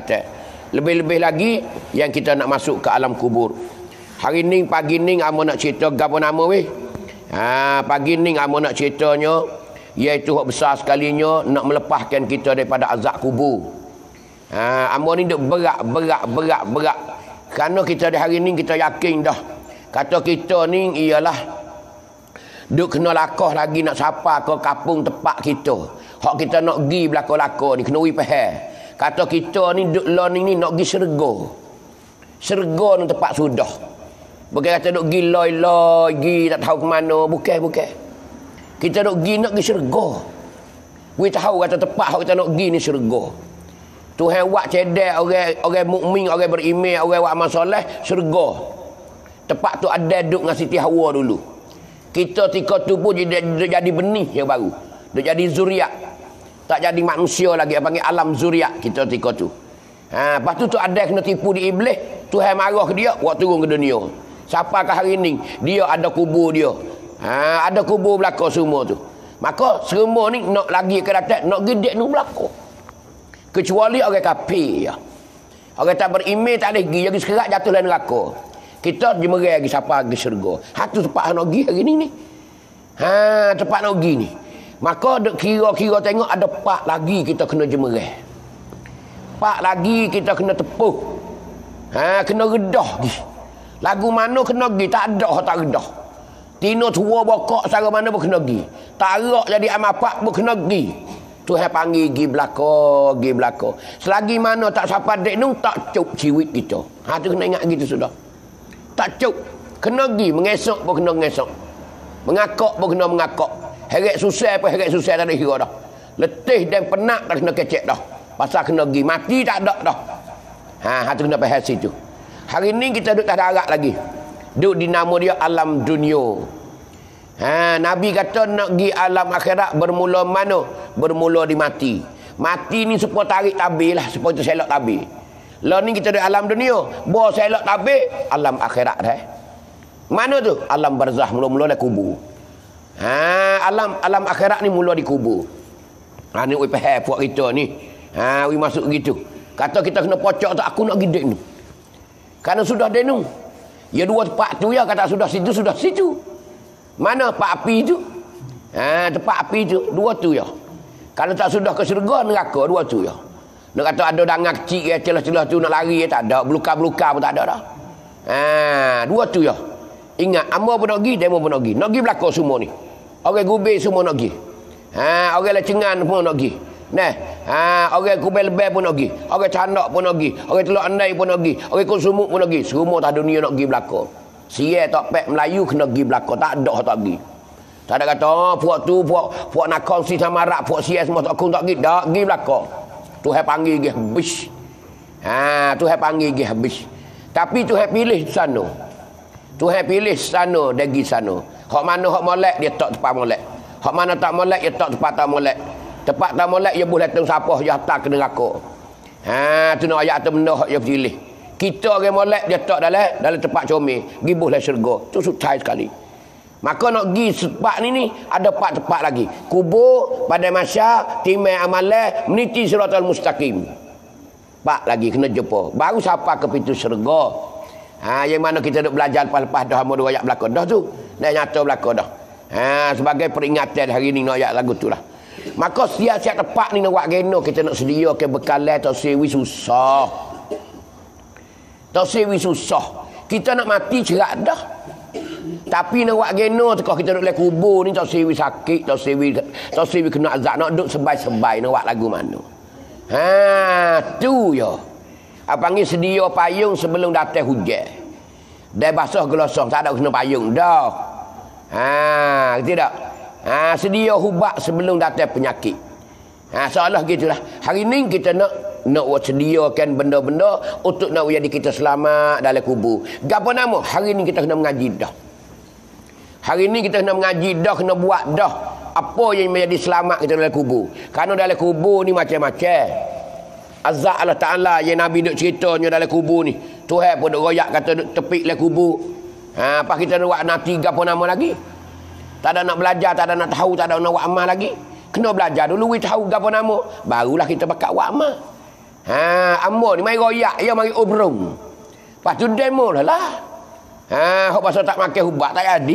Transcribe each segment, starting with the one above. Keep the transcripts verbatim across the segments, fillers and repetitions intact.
atas. Lebih-lebih lagi yang kita nak masuk ke alam kubur. Hari ni pagi ni amo nak cerita gapo nama weh. Ha, pagi ni amo nak ceritanya iaitu hak besar sekalinya nak melepaskan kita daripada azab kubur. Ha, amo ni duk berat berat berat berat. Kerana kita di hari ni kita yakin dah. Kata kita ni ialah duk kena lakoh lagi nak sapa ke kampung tempat kita. Hak kita nak pergi belako-lako ni kena wi faham. Kata kita ni duk learning ni nak pergi syurga. Syurga ni tempat sudah. Bukan kata duk pergi loi-loi, pergi tak tahu ke mana, bukan bukan. Kita duk pergi nak pergi syurga. We tahu kata tempat hak kita nak pergi ni syurga. Tuhan buat cedek orang orang mukmin, orang beriman, orang buat amal soleh, syurga. Tempat tu ada duk dengan Siti Hawa dulu. Kita tika tu pun jadi, jadi benih yang baru. Dia jadi zuriat. Tak jadi manusia lagi, yang panggil alam zuriat kita tika tu. Ha, lepas tu tu ada kena tipu di iblis, Tuhan marah ke dia, buat turun ke dunia. Siapa ke hari ni? Dia ada kubur dia. Ha, ada kubur belakang semua tu. Maka semua ni nak lagi ke datang, nak gedek ni belakang. Kecuali orang kafir ya. Orang tak beriman tak boleh pergi, jadi sekerat jatuh dalam neraka. Kita jemerai lagi siapa pergi syurga. Ha tu tempat nak pergi hari ni ni. Ha tempat nak pergi ni. Maka duk kira-kira tengok ada pak lagi kita kena jemerai. Pak lagi kita kena tepuh. Ha kena redah lagi. Lagu mana kena pergi, tak ada tak redah. Tino tua bokok cara mana pun kena pergi. Tarak jadi amal pak pun kena pergi. Tuhan panggil pergi belakang, pergi belakang. Selagi mana tak sampai dek nu tak cup ciwit kita. Ha tu kena ingat gitu sudah. Tak cup. Kena pergi mengesok pun kena mengesok. Mengakak pun kena mengakak. Heret susah pun heret susah tak ada kira dah. Letih dan penat tak kena kecek dah. Pasal kena pergi mati tak ada dah. Ha ha tu kena faham situ. Hari ni kita duduk tak ada arak lagi. Duduk di nama dia alam dunia. Ha, Nabi kata nak pergi alam akhirat bermula mana? Bermula di mati. Mati ni supaya tarik tabir lah, supaya tu selok tabir. Lah ni kita di alam dunia, bawa selok tabir alam akhirat dah. Mana tu? Alam barzah, mula-mula dah kubur. Ha, alam alam akhirat ni mula di kubur. Ha ni we faham puak kita ni. Ha we masuk gitu. Kata kita kena pocok tak aku nak pergi dek ni. Karena sudah denu. Ya dua tempat tu ya kata sudah situ sudah situ. Mana pak api tu? Ha, tempat api tu, dua tu ya. Kalau tak sudah ke syurga, neraka, dua tu ya. Nak kata ada dangar kecil ya, celah-celah tu nak lari ya, tak ada. Beluka-beluka pun tak ada dah. Ha, dua tu ya. Ingat, amba pun nak pergi, demo pun nak pergi. Nak pergi belakang semua ni. Orang gubir semua nak pergi. Ha, orang lecengan pun nak pergi. Nah, ha, orang kubel lebih pun nak pergi. Orang candak pun nak pergi. Orang telur andai pun nak pergi. Orang kusumuk pun nak pergi. Semua tak dunia nak pergi belakang. Sia tak pek Melayu kena pergi belakang. Tak ada tak pergi. Tak ada kata, oh, puak tu, puak, puak nak kongsi sama rak, puak sia semua tak kong tak pergi. Tak pergi belakang. Tuhan panggil pergi habis. Ha, Tuhan panggil pergi habis. Tapi Tuhan pilih sana. Tuhan pilih sana, dia pergi sana. Hak mana hak molek, dia tak tempat molek. Hak mana tak molek, dia tak tempat tak molek. Tempat tak molek, dia boleh tengok siapa, dia hantar ke neraka. Ha, tu nak ayat tu benda hak dia pilih. Kita orang molek dia tak dalam dalam tempat comel, gibuhlah syurga. Tu sutai sekali. Maka nak pergi tempat ni ni ada empat tempat lagi. Kubur, pada masa timai amalan, meniti siratal mustaqim. Pak lagi kena jumpa. Baru siapa ke pintu syurga. Ha, yang mana kita duk belajar lepas-lepas dah hamba dua ayat belakang dah tu. Dah nyata belakang dah. Ha, sebagai peringatan hari ni nak ayat lagu tu lah. Maka setiap-setiap tempat ni nak buat geno kita nak sediakan bekalan atau sewi susah. Tak sewi susah. Kita nak mati cerak dah. Tapi nak buat geno tekah kita duduk dalam kubur ni tak sewi sakit, tak sewi tak sewi kena azab, nak duduk sebai-sebai nak buat lagu mana. Ha, tu ya. Apa panggil sedia payung sebelum datang hujan. Dah basah gelosong, tak ada kena payung dah. Ha, tidak. Ha, sedia hubak sebelum datang penyakit. Ha, seolah gitulah. Hari ni kita nak nak sediakan benda-benda untuk nak jadi kita selamat dalam kubur. Gapo nama? Hari ni kita kena mengaji dah. Hari ni kita kena mengaji dah, kena buat dah apa yang menjadi selamat kita dalam kubur. Kerana dalam kubur ni macam-macam. Azab Allah Ta'ala yang Nabi duk ceritanya dalam kubur ni. Tuhan pun duk royak kata duk tepik dalam kubur. Ha, apa kita nak buat nanti gapo nama lagi? Tak ada nak belajar, tak ada nak tahu, tak ada nak buat amal lagi. Kena belajar dulu, we tahu gapo nama. Barulah kita bakal buat amal. Ha, ambo ni mai royak ya mari obrong. Lepas tu demo lah lah. Ha, hok pasal tak makan ubat tak jadi.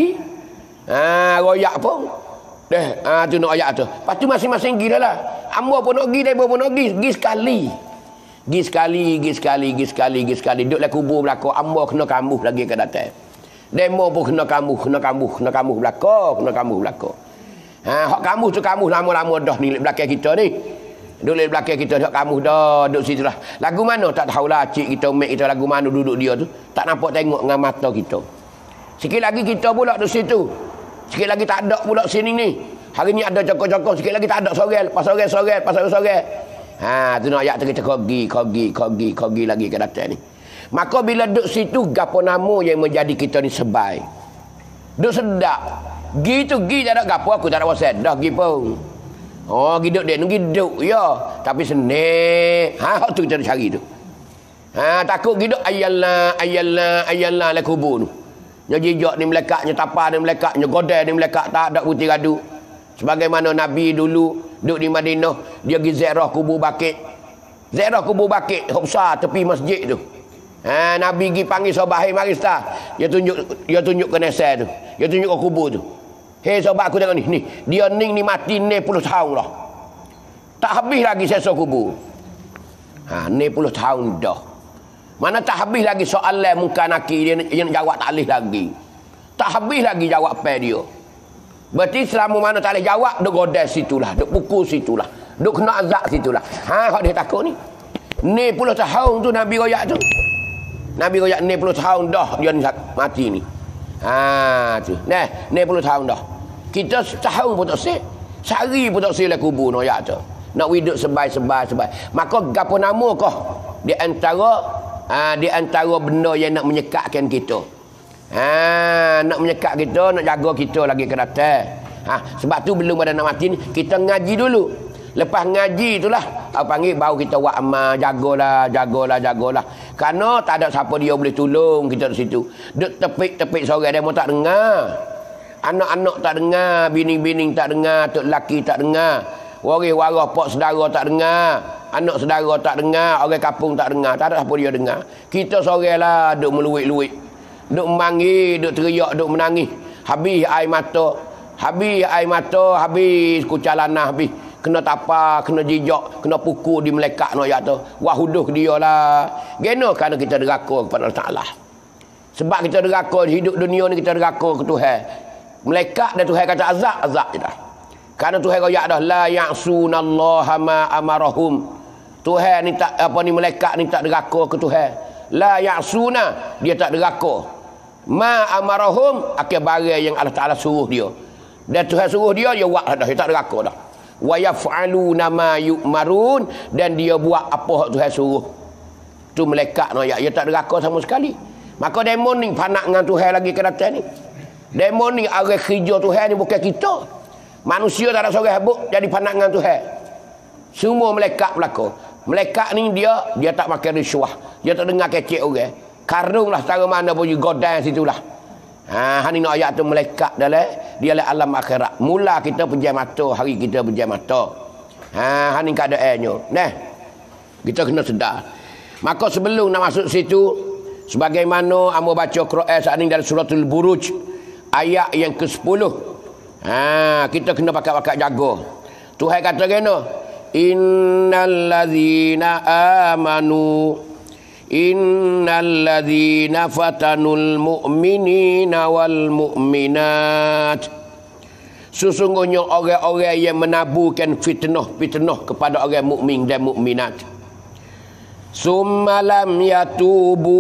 Ha, royak pun. Deh, ha tu nak ayat tu. Lepas tu masing-masing pergi dah lah. Ambo pun nak pergi, demo pun nak pergi, pergi sekali. Pergi sekali, pergi sekali, pergi sekali, pergi sekali. Duduk dalam kubur belakang, ambo kena kambuh lagi ke datang. Demo pun kena kambuh, kena kambuh, kena kambuh belakang, kena kambuh belakang. Ha, hok kambuh tu kambuh lama-lama dah ni belakang kita ni. Duduk di belakang kita, duduk kamu dah, duduk situ lah. Lagu mana tak tahulah, cik kita, mek kita, lagu mana duduk dia tu. Tak nampak tengok dengan mata kita. Sikit lagi kita pula duduk situ. Sikit lagi tak ada pula sini ni. Hari ni ada cokok-cokok, sikit lagi tak ada sorel. Pas sorel, sorel, pas sorel, sorel. Ha, tu nak ayat tu kita kogi, kogi, kogi, kogi lagi ke datang ni. Maka bila duduk situ, gapo nama yang menjadi kita ni sebai. Duduk sedap. Gi tu, gi tak ada gapo, aku tak ada wasat. Dah gi pun. Oh, hidup dia ni hidup ya, tapi senang. Ha, hak tu kita cari tu. Ha, takut hidup ayallah, ayallah, ayallah le kubur tu. Nya jejak ni melekat, nya tapar ni melekat, nya godai ni melekat, tak ada putih gadu. Sebagaimana Nabi dulu duduk di Madinah, dia pergi ziarah kubur Baqi'. Ziarah kubur Baqi', hok besar tepi masjid tu. Ha, Nabi pergi panggil sahabat, "Hai mari sta." Dia tunjuk dia tunjuk ke nesa tu. Dia tunjuk ke kubur tu. Hei sahabat aku tengok ni, ni dia ning ni mati enam puluh tahun dah. Tak habis lagi sesa kubur. Ha, enam puluh tahun dah. Mana tak habis lagi soalan muka naki dia yang jawab tak boleh lagi. Tak habis lagi jawab pe dia. Berarti selama mana tak boleh jawab, duk godai situlah, duk pukul situlah, duk kena azab situlah. Ha, hak dia takut ni. enam puluh tahun tu Nabi royak tu. Nabi royak enam puluh tahun dah dia ni mati ni. Ha tu. Nah, enam puluh tahun dah. Kita setahun pun tak sih. Sehari pun tak sih lah kubur no ya tu. Nak hidup sebai-sebai sebai. Maka gapo nama kah di antara ha, di antara benda yang nak menyekatkan kita. Ha, nak menyekat kita, nak jaga kita lagi ke datang. Ha, sebab tu belum ada nak mati ni, kita ngaji dulu. Lepas ngaji itulah, aku panggil baru kita buat amal, jagalah, jagalah, jagalah. Kerana tak ada siapa dia boleh tolong kita di situ. Duk tepik-tepik sore dia mau tak dengar. Anak-anak tak dengar, bini-bini tak dengar, tok lelaki tak dengar. Waris-waris pak saudara tak dengar, anak saudara tak dengar, orang kampung tak dengar. Tak ada siapa dia dengar. Kita sore lah duk meluik-luik. Duk memanggil, duk teriak, duk menangis. Habis air mata, habis air mata, habis kucalanah, habis kena tapar, kena jijak, kena pukul di melekat nak ayat tu. Wahuduh dia lah. Gena kerana kita deraka kepada Allah Ta'ala. Sebab kita deraka hidup dunia ni, kita deraka ke Tuhan. Melekat dan Tuhan kata azab, azab je dah. Kerana Tuhan kata dah la ya'sunallaha ma amarahum. Tuhan ni tak apa ni melekat ni tak deraka ke Tuhan. La ya'suna, dia tak deraka. Ma amarahum, akan barang yang Allah Ta'ala suruh dia. Dan Tuhan suruh dia, dia buat dah, dia tak deraka dah. Wa yaf'aluna ma yu'marun, dan dia buat apa Tuhan suruh. Tu melekat no ya, dia tak deraka sama sekali. Maka demon ni panak dengan Tuhan lagi ke datang ni. Demon ni arah kerja Tuhan ni bukan kita. Manusia tak ada seorang habuk jadi panak dengan Tuhan. Semua melekat belaka. Melekat ni dia dia tak makan risuah. Dia tak dengar kecek orang. Karung lah cara mana pun juga godai situlah. Ha, hani nak ayat tu melekat dalam dia dalam alam akhirat. Mula kita pejam mata, hari kita pejam mata. Ha, hani keadaannya. Nah. Kita kena sedar. Maka sebelum nak masuk situ, sebagaimana amba baca Quran saat ini dalam suratul Buruj ayat yang ke sepuluh. Ha, kita kena pakai-pakai jaga. Tuhan kata kena, innal ladzina amanu innal ladzina fatanul mu'minina wal mu'minat. Sesungguhnya orang-orang yang menaburkan fitnah-fitnah kepada orang mukmin dan mukminat. Summalam yatubu,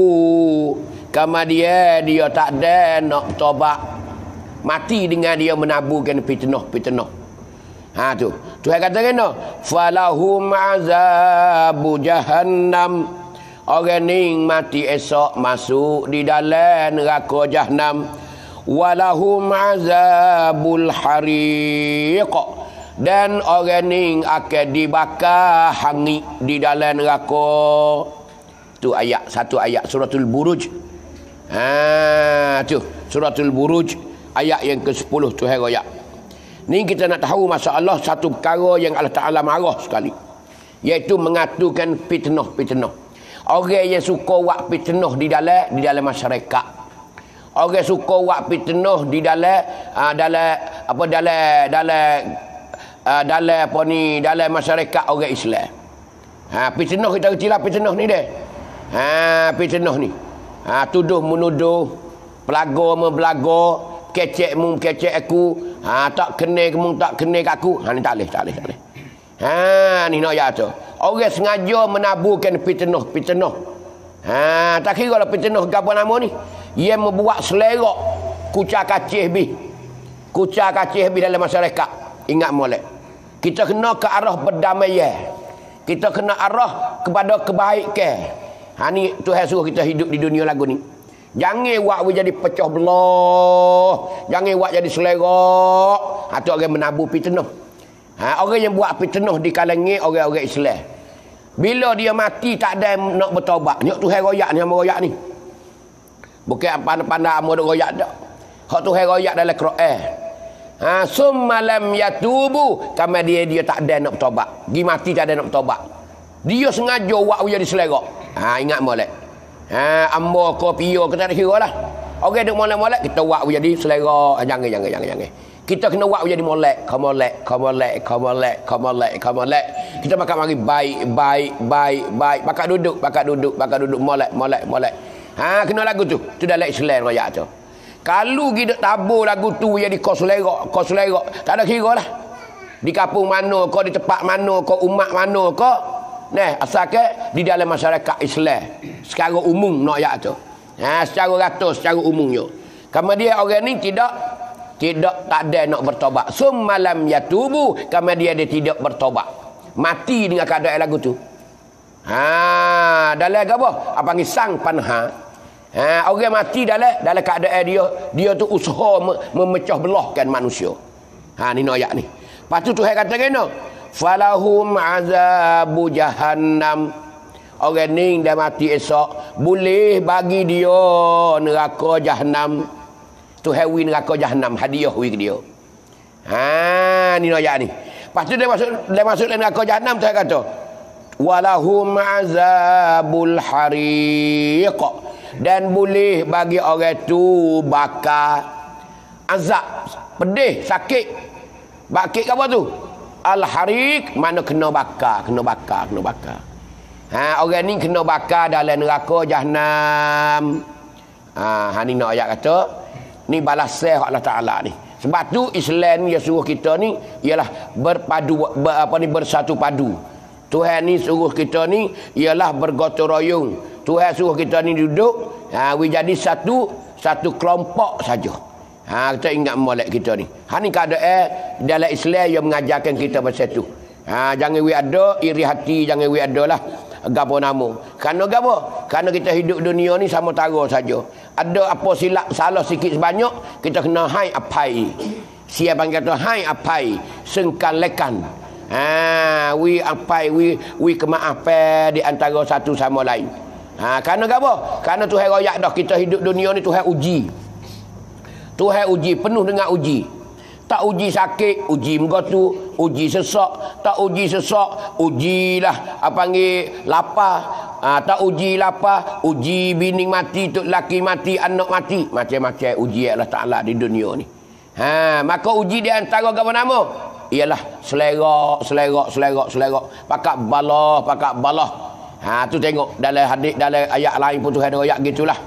kemudian dia tak ada nak tobat, mati dengan dia menaburkan fitnah-fitnah. Ha tu. Tuhan kata kena, falahum azabu jahannam. Orang ni mati esok masuk di dalam neraka Jahannam. Walahum azabul hariq. Dan orang ni akan dibakar hangit di dalam neraka. Tu ayat, satu ayat suratul Buruj. Ha tu, suratul Buruj ayat yang ke sepuluh tu hai royak. Ni kita nak tahu masalah satu perkara yang Allah Ta'ala marah sekali. Iaitu mengaturkan fitnah-fitnah. Orang yang suka buat fitnah di dalam di dalam masyarakat. Orang suka buat fitnah di dalam uh, dalam apa dalam dalam uh, dalam apa ni dalam masyarakat orang Islam. Ha, fitnah kita kecil lah fitnah ni deh. Ha, fitnah ni. Ha, tuduh menuduh, pelago membelago, kecek mu kecek aku, ha, tak kena mu tak kena kat aku. Ha, ni tak boleh, tak boleh, tak boleh. Ha, ni nak ya tu. Orang sengaja menaburkan fitnah, fitnah. Ha, tak kira lah fitnah apa nama ni. Ia membuat selerak kucak kacih bi. Kucak kacih bi dalam masyarakat. Ingat molek. Kita kena ke arah berdamaian. Kita kena arah kepada kebaikan. Ha ni Tuhan suruh kita hidup di dunia lagu ni. Jangan buat jadi pecah belah. Jangan buat jadi selerak. Ha tu orang menabur fitnah. Ha orang yang buat fitnah di kalangan orang-orang Islam. Bila dia mati tak ada yang nak bertaubat. Nyok Tuhan royak ni sama royak ni. Bukan pandai-pandai amu duk royak dak. Hak Tuhan royak dalam Quran. Ha summalam yatubu, kama dia dia tak ada nak bertaubat. Gi mati tak ada nak bertaubat. Dia sengaja buat jadi selerak. Ha ingat molek. Ha ambo ko pio kita tak kira lah. Orang duk molek-molek kita buat jadi selerak. Jangan jangan jangan jangan. Kita kena buat jadi molek, kamolek, kamolek, kamolek, kamolek, kamolek. Kita bakal mari baik, baik, baik, baik. Bakal duduk, bakal duduk, bakal duduk molek, molek, molek. Ha kena lagu tu. Tu dalam Islam royak tu. Kalau kita tabur lagu tu jadi kau selerak, kau selerak, tak ada kira lah. Di kampung mana kau, di tempat mana kau, umat mana kau. Nah, asalkan di dalam masyarakat Islam secara umum nak ya tu. Ha, secara rata, secara umumnya. Kemudian orang ni tidak tidak tak ada nak bertobat. Summalam yatubu, kemudian dia tidak bertobat. Mati dengan keadaan lagu tu. Ha, dalam apa? Apa panggil sang panha. Ha, orang mati dalam dalam keadaan dia dia tu usaha memecah belahkan manusia. Ha ni ayat ni. Lepas tu Tuhan kata kena falahum azabu jahannam. Orang ni dah mati esok boleh bagi dia neraka jahanam. Tuhan wi neraka jahanam hadiah wi dia. Ha ni ayat ni. Lepas tu dia masuk dia masuk dalam neraka jahanam Tuhan kata walahum azabul hariq. Dan boleh bagi orang tu bakar azab, pedih, sakit. Bakit apa tu? Al-hariq, mana kena bakar, kena bakar, kena bakar. Ha, orang ni kena bakar dalam neraka jahanam. Ha, ha ni nak ayat kata, ni balasan Allah Taala ni. Sebab tu Islam dia suruh kita ni ialah berpadu ber, apa ni bersatu padu. Tuhan ni suruh kita ni ialah bergotong royong. Tuhan suruh kita ni duduk, ha, we jadi satu satu kelompok saja. Ha, kita ingat molek kita ni. Ha ni keadaan dalam Islam yang mengajarkan kita bersatu. Ha, jangan we ada iri hati, jangan we ada lah gapo nama. Karena gapo? Karena kita hidup dunia ni sama tara saja. Ada apa silap salah sikit sebanyak, kita kena hai apai. Siapa yang kata hai apai, sengkan lekan. Ha, we apai, we we kemaafan di antara satu sama lain. Ha, kerana apa? Kerana Tuhan royak dah kita hidup dunia ni Tuhan uji. Tuhan uji penuh dengan uji. Tak uji sakit, uji menggatu, uji sesak, tak uji sesak, ujilah apa panggil lapar. Ha, tak uji lapar, uji bini mati, tok laki mati, anak mati, macam-macam uji Allah Taala di dunia ni. Ha, maka uji di antara apa nama? Ialah selerak, selerak, selerak, selerak. Pakak balah, pakak balah. Ha tu tengok dalam hadis dalam ayat lain pun Tuhan ada ayat gitulah.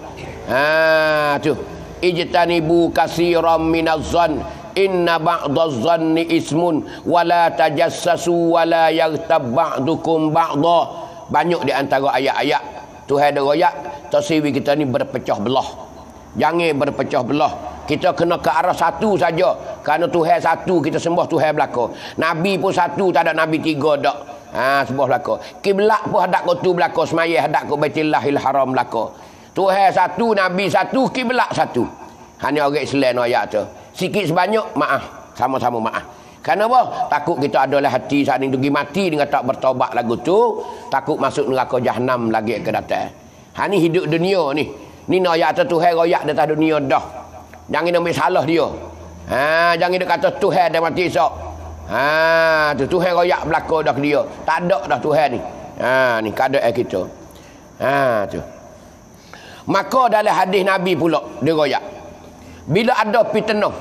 Ha tu ijtanibu katsiran minaz-zan inna ba'daz-zanni ismun wala tajassasu wala yaghtab ba'dukum ba'dha. Banyak di antara ayat-ayat Tuhan ada ayat tasawuf kita ni berpecah belah. Jangan berpecah belah. Kita kena ke arah satu saja. Kerana Tuhan satu, kita sembah Tuhan belaka. Nabi pun satu, tak ada nabi tiga dak. Ha sebuah belaka. Kiblat pun hadap kau tu belaka, semaya hadap kau Baitullahil Haram belaka. Tuhan satu, nabi satu, kiblat satu. Ha ni orang Islam ayat tu. Sikit sebanyak maaf, sama-sama maaf. Kenapa? Apa? Takut kita adalah hati saat ini pergi mati dengan tak bertaubat lagu tu, takut masuk neraka jahanam lagi ke datang. Ha ni hidup dunia ni. Ni ayat tu Tuhan royak di atas dunia dah. Jangan ambil salah dia. Ha jangan dia kata Tuhan dah mati esok. Ha, tu Tuhan royak belaka dah ke dia. Tak ada dah Tuhan ni. Ha, ni keadaan kita. Ha, tu. Maka dalam hadis Nabi pula dia royak. Bila ada fitnah,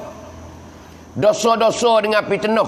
dosa-dosa dengan fitnah,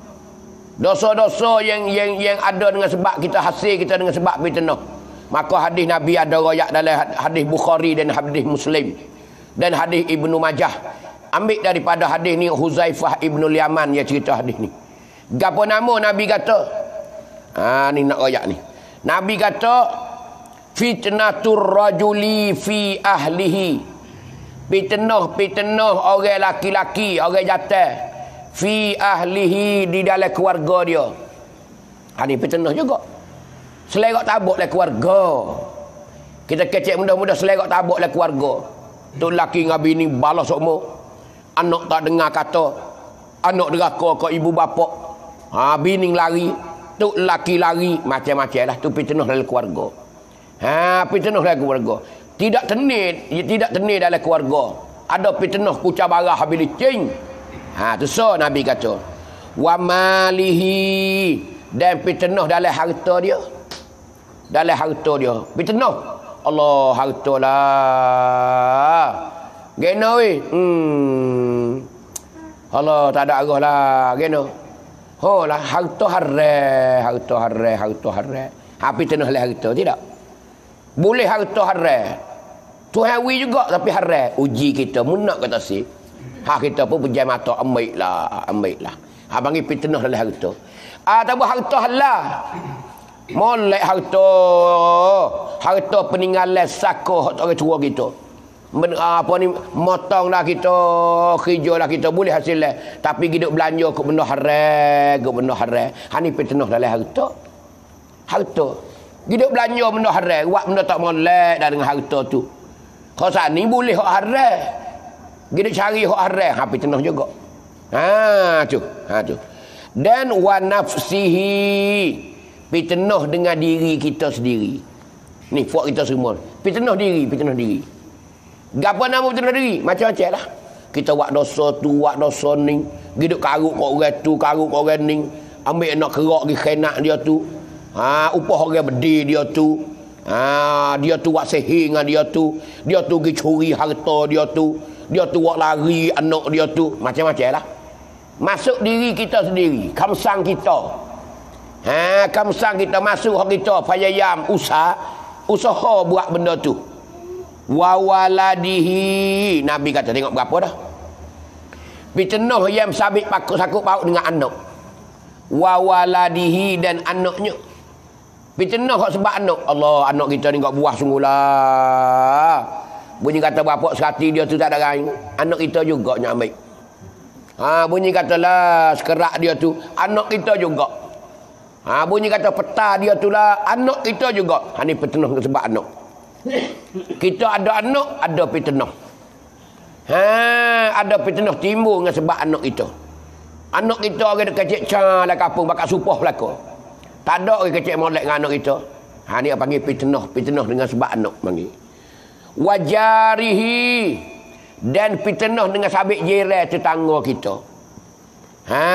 dosa-dosa yang yang yang ada dengan sebab kita hasil kita dengan sebab fitnah, maka hadis Nabi ada royak dalam hadis Bukhari dan hadis Muslim dan hadis Ibnu Majah. Ambil daripada hadis ni Huzaifah Ibnu Yaman yang cerita hadis ni. Gapo nama Nabi kata? Ha, ni nak royak ni. Nabi kata fitnatur rajuli fi ahlihi. Fitnah-fitnah orang laki-laki, orang jantan fi ahlihi, di dalam keluarga dia. Ha, ni fitnah juga. Selerak tabuk dalam keluarga. Kita kecek mudah-mudah selerak tabuk dalam keluarga. Tu laki dengan bini balas semua. Anak tak dengar kata. Anak deraka ke ibu bapa. Ha, bini lari. Tu laki lari. Macam-macam lah. Tu fitnah dalam keluarga. Ha, fitnah dalam keluarga. Tidak tenir. Tidak tenir dalam keluarga. Ada fitnah kucah barah habis licin. Ha, tu so Nabi kata. Wa malihi. Dan fitnah dalam harta dia. Dalam harta dia. Fitnah. Allah harta lah. Gena weh. Hmm. Allah tak ada arah lah. Gena. Oh lah harta haram, harta haram, harta haram. Apa tenah lah harta tidak? Boleh harta haram. Tuhan wi juga tapi haram. Uji kita munak kata si. Ha kita pun pejam mata ambillah, ambillah. Ha panggil fitnah dalam harta. Ah tak apa harta halal. Molek harta. Harta peninggalan sako orang tua kita. Men, apa ni motong lah kita, kerja lah kita boleh hasil lah. Tapi hidup belanja ke benda haram, ke benda haram. Ha ni fitnah dalam harta. Harta. Hidup belanja benda haram, buat benda tak molek dah dengan harta tu. Kalau saat ni boleh hak haram. Hidup cari hak haram, ha fitnah juga. Ha tu, ha tu. Dan wa nafsihi, fitnah dengan diri kita sendiri. Ni buat kita semua. Fitnah diri, fitnah diri. Gapa nama fitnah diri? Macam-macam lah. Kita buat dosa tu, buat dosa ni. Hidup karuk kat orang tu, karuk kat orang ni. Ambil nak kerak pergi khenak dia tu. Ha, upah orang berdiri dia tu. Ha, dia tu buat sihir dengan dia tu. Dia tu pergi curi harta dia tu. Dia tu buat lari anak dia tu. Macam-macam lah. Masuk diri kita sendiri. Kamsang kita. Ha, kamsang kita masuk hak kita. Payayam usaha. Usaha buat benda tu. Wa waladihi. Nabi kata tengok berapa dah. Fitnah yang sabit pakut sakut paut dengan anak. Wa waladihi dan anaknya. Fitnah kok sebab anak. Allah anak kita ni kok buah sungguhlah. Bunyi kata bapak sekati dia tu tak ada lain. Anak kita juga nak ambil. Ha bunyi katalah sekerak dia tu anak kita juga. Ha bunyi kata peta dia tu lah anak kita juga. Ha ni fitnah sebab anak. Kita ada anak, ada fitnah. Ha, ada fitnah timbul dengan sebab anak kita. Anak kita orang kecil cah lah kampung bakal supah belaka. Tak ada orang kecil molek dengan anak kita. Ha ni panggil fitnah, fitnah dengan sebab anak panggil. Wajarihi dan fitnah dengan sabit jiran tetangga kita. Ha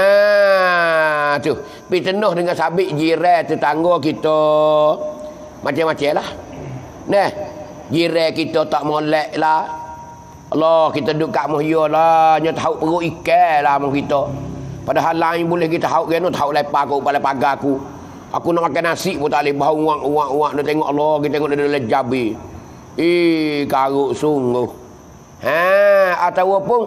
tu, fitnah dengan sabit jiran tetangga kita. Macam-macam lah. Nah, jiran kita tak molek lah. Allah, kita duduk kat muhya lah. Nya tahu perut ikan lah mun kita. Padahal lain boleh kita tahu kena tahu lepas aku pada pagar aku. Aku nak makan nasi pun tak boleh bau uak-uak dia tengok Allah, kita tengok dia dalam jabi. Eh, karuk sungguh. Ha, ataupun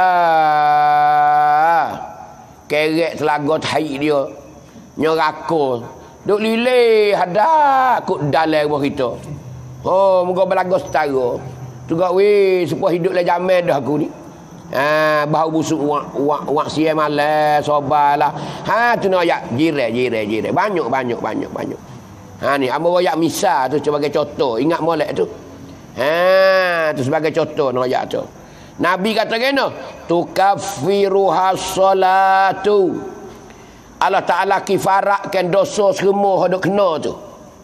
lah kerek telaga tai dia. Nyoraka. Duk lilih hadak kut dalam bawah kita. Oh, moga belaga setara. Juga weh, supaya hidup lah jaman dah aku ni. Ha, bau busuk uak uak uak siang malam, sobalah. Ha, tu nak ayat jiran jiran jiran. Banyak banyak banyak banyak. Ha ni ambo ayat misal tu sebagai contoh. Ingat molek tu. Ha, tu sebagai contoh nak ayat tu. Nabi kata kena, tukaffiruha salatu. Allah Taala kifaratkan dosa semua hendak kena tu.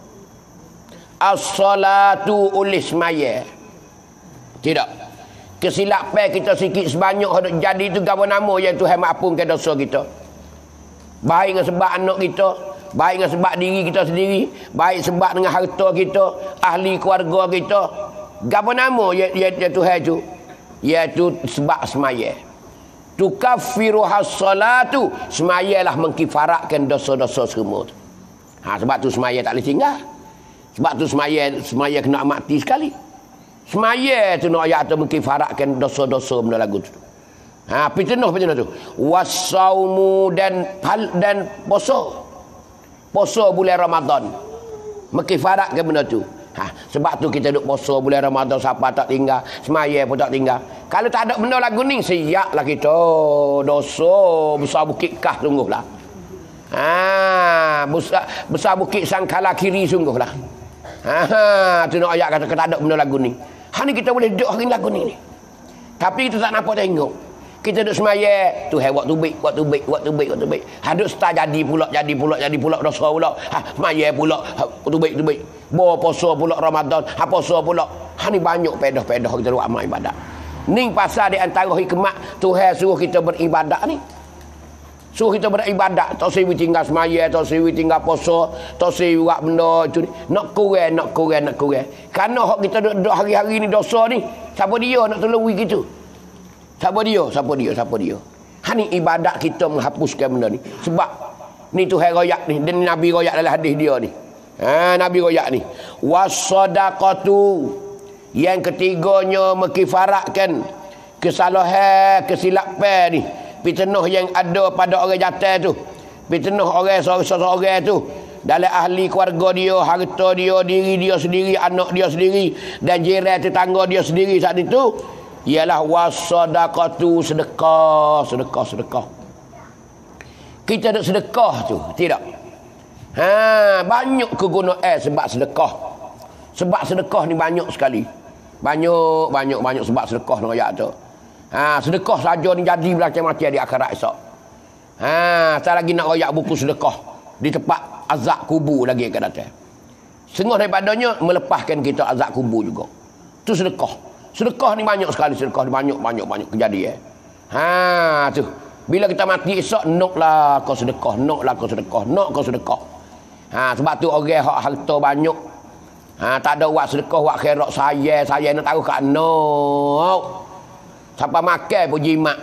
As-salatu ulis maya. Tidak. Kesilapan kita sikit sebanyak hendak jadi tu gapo nama yang Tuhan maafkan dosa kita. Baik dengan sebab anak kita, baik dengan sebab diri kita sendiri, baik sebab dengan harta kita, ahli keluarga kita. Apa nama ya, ya, ya Tuhan itu? Iaitu sebab semaya. Tukaffiru has-salatu, semayalah mengkifaratkan dosa-dosa semua tu. Ha, sebab tu semaya tak boleh tinggal. Sebab tu semaya semaya kena mati sekali. Semaya tu nak ayat tu mengkifaratkan dosa-dosa benda lagu tu. Ha, fitnah fitnah tu. Wasaumu dan dan puasa. Puasa bulan Ramadan. Mengkifaratkan benda tu. Ha, sebab tu kita duk puasa bulan Ramadan, siapa tak tinggal, semaya pun tak tinggal. Kalau tak ada benda lagu ni, siaplah kita. Dosa besar bukit kah sungguhlah. Ha, besar besar bukit sangkala kiri sungguhlah. Ha, tu nak ayat kata tak ada benda lagu ni. Ha ni kita boleh duduk hari lagu ni. Tapi kita tak nampak tengok. Kita duduk semaya, tu hai waktu baik, waktu baik, waktu baik, waktu baik. Ha duk start jadi pula, jadi pula, jadi pula dosa pula. Ha semaya pula, ha, waktu baik, waktu baik. Bawa puasa pula Ramadan, ha puasa pula. Ha ni banyak pedah-pedah kita buat amal ibadat. Ni pasal di antara hikmat Tuhan suruh kita beribadat ni. Suruh kita beribadat, tak sewi tinggal semaya, tak sewi tinggal puasa, tak sewi buat benda itu ni. Nak kurang, nak kurang, nak kurang. Kerana hak kita duduk hari-hari ni dosa ni, siapa dia nak tolong gitu? Siapa dia? Siapa dia? Siapa dia? Ha ni ibadat kita menghapuskan benda ni. Sebab ni Tuhan royak ni, dan Nabi royak dalam hadis dia ni. Ha, Nabi royak ni. Was-sadaqatu, yang ketiganya mengkifaratkan kesalahan, kesilapan ni. Fitnah yang ada pada orang jatuh tu. Fitnah orang seorang-seorang tu. Dalam ahli keluarga dia, harta dia, diri dia sendiri, anak dia sendiri, dan jiran tetangga dia sendiri saat itu. Ialah was-sadaqatu, sedekah, sedekah, sedekah. Kita ada sedekah tu, tidak? Ha, banyak kegunaan sebab sedekah. Sebab sedekah ni banyak sekali. Banyak, banyak, banyak sebab sedekah nak ayat tu. Ha, sedekah saja ni jadi macam-macam di akhirat esok. Ha, saya lagi nak royak buku sedekah di tempat azab kubur lagi akan datang. Setengah daripadanya melepaskan kita azab kubur juga. Tu sedekah. Sedekah ni banyak sekali, sedekah ni banyak banyak banyak kejadian. Ha, tu. Bila kita mati esok, noklah kau sedekah, noklah kau sedekah, nok kau sedekah. Ha, sebab tu orang hak harta banyak. Ha, tak ada buat sedekah, buat khairat saya, saya nak tahu kat nok. Siapa makan pun jimat.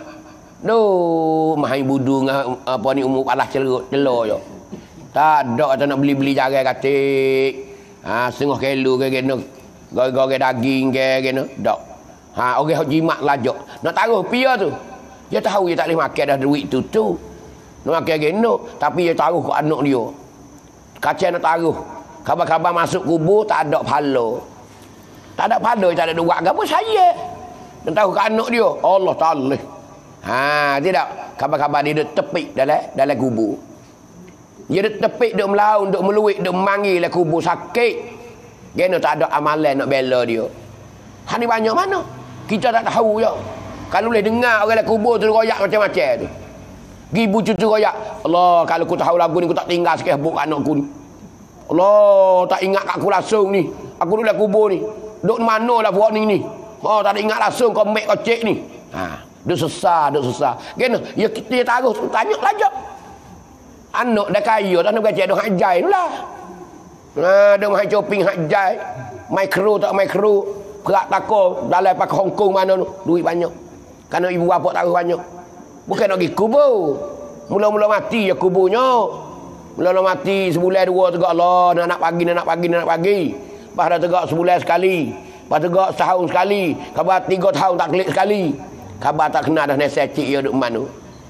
Duh, mahai budu dengan apa ni umur palas celur celur je. Tak ada kata nak beli-beli jarai katik. Ha, setengah kilo ke kena. Gore-gore daging ke kena. Tak. Ha, orang jimat lajak. Nak taruh pia tu. Dia tahu dia tak boleh makan dah duit tu tu. Nak makan kena, tapi dia taruh ke anak dia. Kacau nak taruh. Khabar-khabar masuk kubur tak ada pahala. Tak ada pahala, tak ada duit apa saya. Dan tahu ke anak dia, Allah Ta'ala. Ha, tidak. Khabar-khabar dia duduk tepik dalam dalam kubur. Dia duduk tepik, duduk melaun, duduk meluik, duduk memanggil dalam kubur sakit. Kena tak ada amalan nak bela dia. Ha ni banyak mana? Kita tak tahu je. Kalau boleh dengar orang dalam kubur tu royak macam-macam tu. Gibu cucu royak. Allah, kalau aku tahu lagu ni, aku tak tinggal sikit habuk anak aku ni. Allah, tak ingat kat aku langsung ni. Aku duduk dalam kubur ni. Duduk mana lah buat ni ni. Oh, tak ada ingat langsung kau mek kau cek ni. Ha, duk sesar, duk sesar. Kena, ya kita taruh tanya lajak. Anak dah kaya, tak nak bercakap dah hajai lah. Ha, dah mai shopping hajai. Mikro tak mikro, kerak takor dalam pakai Hong Kong mana tu, duit banyak. Kerana ibu bapa taruh banyak. Bukan nak pergi kubur. Mula-mula mati ya kuburnya. Mula-mula mati sebulan dua tegak Allah, nak nak pagi, nak nak pagi, nak nak pagi. Lepas dah tegak sebulan sekali. Lepas tegak setahun sekali. Khabar tiga tahun tak klik sekali. Khabar tak kena dah nasi cik ya duk mana.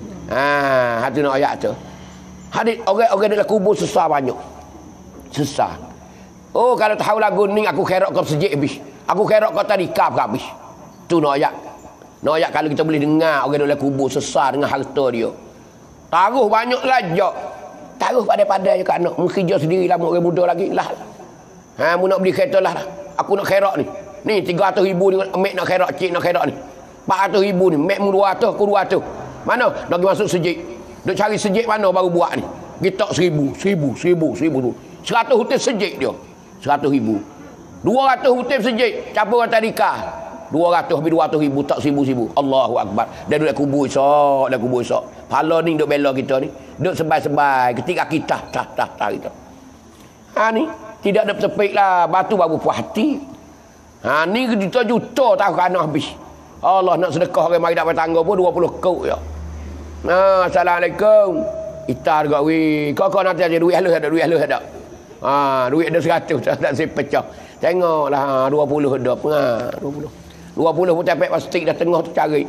Ha, hati nak ayat tu. Hadis orang-orang dalam kubur sesar banyak. Sesar. Oh, kalau tahu lagu ni aku kerok kau sejik habis. Aku kerok kau tadi kap habis. Tu nak ayat. Nak ayat kalau kita boleh dengar orang dalam kubur sesar dengan harta dia. Taruh banyak lajak. Taruh pada-pada je kat anak. Mengkerja sendiri lah orang muda lagi lah. Ha, mu nak beli kereta lah. Aku nak kerok ni. Ni tiga ratus ribu ni mek nak kerok, cik nak kerok ni. empat ratus ribu ni, mek mu dua ratus, aku dua ratus. Mana? Nak pergi masuk sejik. Duk cari sejik mana baru buat ni. Kita seribu, seribu, seribu, seribu tu. Seratus hutip sejik dia. Seratus ribu. Dua ratus hutip sejik. Campur dengan tadika. Dua ratus habis dua ratus ribu, tak seribu-seribu. Allahu Akbar. Dia duduk kubur esok, dah kubur esok. Pala ni duk bela kita ni. Duk sebai-sebai. Ketika kita tah-tah-tah kita. Ha ni. Tidak ada tepik lah. Batu baru puas hati. Ha ni kita juta tahu kan habis. Allah nak sedekah orang mari dapat tangga pun dua puluh kau ya. Ha, assalamualaikum. Itar gak wi. Kau kau nanti ada duit halus ada duit halus ada. Ha, duit ada seratus tak saya pecah. Tengoklah dua puluh dah. Ha, dua puluh. dua puluh pun tapek plastik dah tengah tu cari.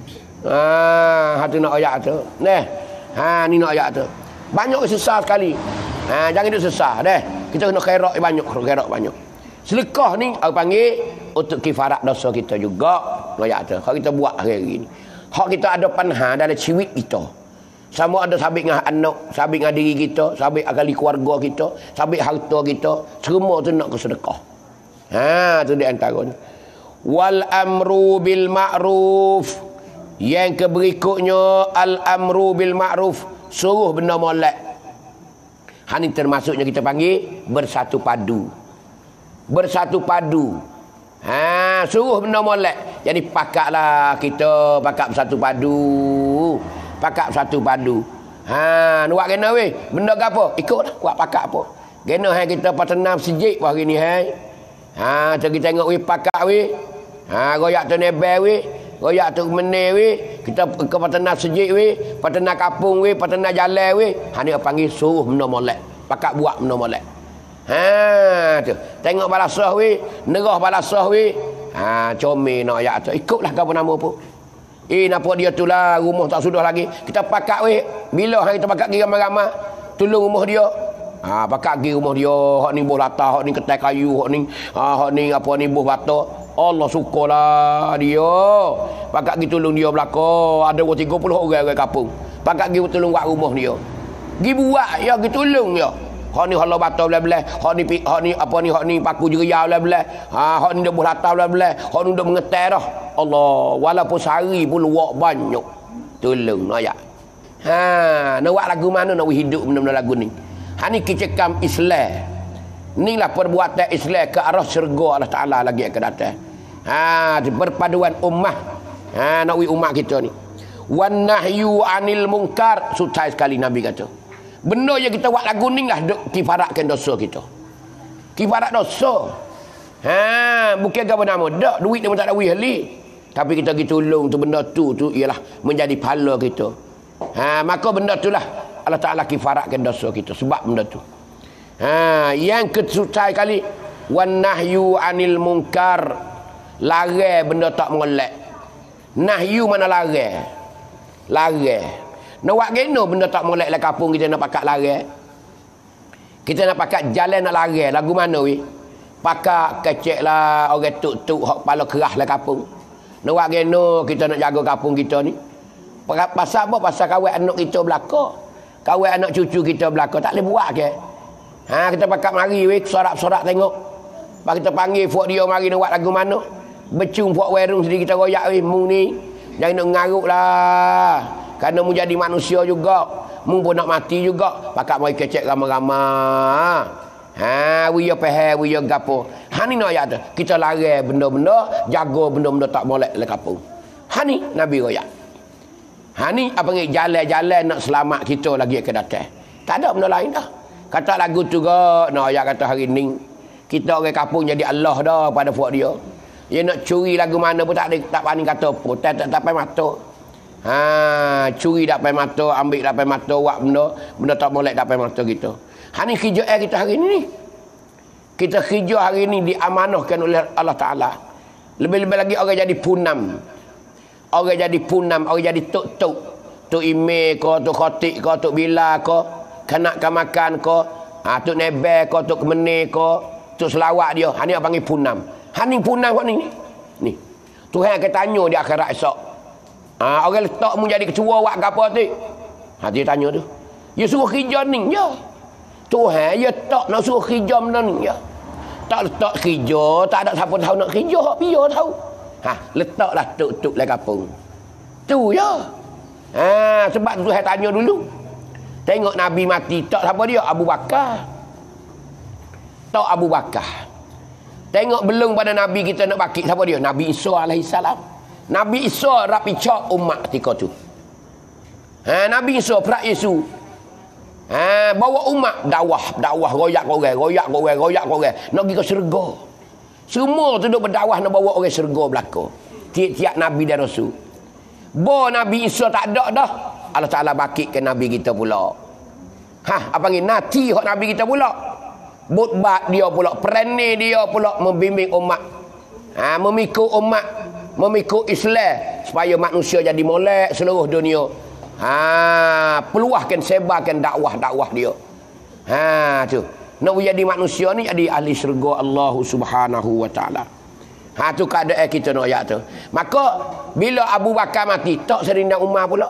Ha, hatu nak ayat tu. Neh. Ha, ni nak ayat tu. Banyak sesah sekali. Ha, jangan duk sesah deh. Kita kena khairat banyak, khairat banyak. Sedekah ni aku panggil untuk kifarat dosa kita juga. Ayat tu. Kalau kita buat hari ni. Hak kita ada panha dalam ciwit kita. Sama ada sabit dengan anak, sabit dengan diri kita, sabit ahli keluarga kita, sabit harta kita, semua tu nak ke sedekah. Ha, tu di antaranya. Wal amru bil ma'ruf. Yang keberikutnya al amru bil ma'ruf, suruh benda molek. Ha ni termasuknya kita panggil bersatu padu. Bersatu padu. Ha, suruh benda molek. Jadi pakaklah kita pakak bersatu padu. Pakak bersatu padu. Ha, nak buat kena weh. Benda ke apa? Ikutlah buat pakak apa. Kena hai kita patenam sejik hari ni hai. Ha, tu kita tengok weh pakak weh. Ha, royak tu nebel weh. Royak tu meneh weh. Kita ke patenam sejik weh, patenam kapung weh, patenam jalan weh. Ha ni panggil suruh benda molek. Pakak buat benda molek. Ha tu. Tengok balasah weh, nerah balasah weh. Ha comel nak ayat tu. Ikutlah apa nama apa. Eh napa dia tu lah rumah tak sudah lagi. Kita pakak weh. Bila hari kita pakak pergi ramai-ramai tolong rumah dia. Ha pakak pergi rumah dia, hak ni buh latah, hak ni ketai kayu, hak ni ha hak ni apa ni buh bata. Allah sukalah dia. Pakak pergi tolong dia belaka. Ada tiga puluh orang orang kampung. Pakak pergi tolong buat rumah dia. Pergi buat ya, pergi tolong dia. Hak ni halau bata belah-belah, hak ni hak ni apa ni hak ni paku jeria belah-belah. Ha hak ni dah buh latah belah-belah, hak ni dah mengetai dah. Allah, walaupun sehari pun luak banyak. Tolong nak ya. Ha, nak buat lagu mana nak hidup benda-benda lagu ni. Ha ni kicekam Islam. Inilah perbuatan Islam ke arah syurga Allah Taala lagi akan datang. Ha, perpaduan ummah. Ha, nak wi ummah kita ni. Wan nahyu anil munkar, sutai sekali Nabi kata. Benda yang kita buat lagu ni lah kifaratkan dosa kita. Kifarat dosa. Ha, bukan apa nama dak duit dia pun tak ada wi hali. Tapi kita pergi tolong tu benda tu tu ialah menjadi pahala kita. Ha, maka benda itulah Allah Taala kifaratkan dosa kita sebab benda tu. Ha, yang kesutai kali wan nahyu anil munkar, larang benda tak molek. Nahyu mana larang? Larang. Nak buat geno benda tak molek lah kampung kita nak pakat larang. Kita nak pakat jalan nak larang lagu mana weh? Pakat kecek lah orang tuk-tuk hak kepala kerah lah kampung. Nak buat geno kita nak jaga kampung kita ni. Pasal apa? Pasal kawan anak kita belaka. Kawan anak cucu kita belaka. Tak boleh buat ke? Ha, kita pakat mari weh, sorak-sorak tengok. Pak kita panggil fuak dia mari nak buat lagu mana. Becung fuak warung sendiri kita royak weh, mung ni. Jangan nak ngaruk lah. Kerana mu jadi manusia juga. Mu pun nak mati juga. Pakat mari kecek ramai-ramai. Ha, we yo peh, we yo gapo. Ha ni nak ayat tu. Kita larang benda-benda, jaga benda-benda tak molek le kampung. Ha ni Nabi royak. Ha ni apa ni jalan-jalan nak selamat kita lagi akan datang. Tak ada benda lain dah. Kata lagu tu ke, nak ayat kata hari ni kita orang kampung jadi Allah dah pada fuak dia. Dia nak curi lagu mana pun tak ada, tak paling kata apa. Tak tak tak pakai mata. Ha, curi tak pakai mata, ambil tak pakai mata, buat benda, benda tak molek tak pakai mata kita. Ha ni kerja eh kita hari ni. Kita kerja hari ni diamanahkan oleh Allah Taala. Lebih-lebih lagi orang jadi punam. Orang jadi punam, orang jadi tok-tok. Tok ime ko, tok khotik ko, tok bila ko, kanak makan ko, ha tok nebel ko, tok kemene ko, tok selawat dia. Ha ni orang panggil punam. Ha ni punam kau ni. Ni. Tuhan akan tanya di akhirat esok. Ha orang letak mu jadi ketua buat gapo tu? Ha dia tanya tu. Ya suruh kerja ni ya. Tuhan ya tak nak suruh kerja benda ni ya. Tak letak kerja, tak ada siapa tahu nak kerja, hak dia tahu. Ha, letaklah tuk-tuk lai kampung. Tu ya. Ha, sebab tu Tuhan tanya dulu. Tengok Nabi mati, tak siapa dia? Abu Bakar. Tak Abu Bakar. Tengok belum pada Nabi kita nak bakit, siapa dia? Nabi Isa alaihi salam. Nabi Isa rapi cak umat ketika tu. Ha, Nabi Isa perak Yesus. Ha, bawa umat dakwah, dakwah royak orang, royak orang, royak orang. Nak pergi ke syurga. Semua tu duk berdakwah nak bawa orang syurga belaka. Tiap-tiap Nabi dan Rasul. Bo Nabi Isa tak ada dah. Allah Ta'ala bakit ke Nabi kita pula. Ha, apa panggil nati hak Nabi kita pula. Butbat dia pula, perani dia pula membimbing umat. Ha, memikul umat, memikul Islam supaya manusia jadi molek seluruh dunia. Ha, peluahkan, sebarkan dakwah-dakwah dia. Ha, tu. Nak jadi manusia ni jadi ahli syurga Allah Subhanahu wa taala. Ha, tu keadaan kita nak ayat tu. Maka bila Abu Bakar mati, tak Sayyidina Umar pula.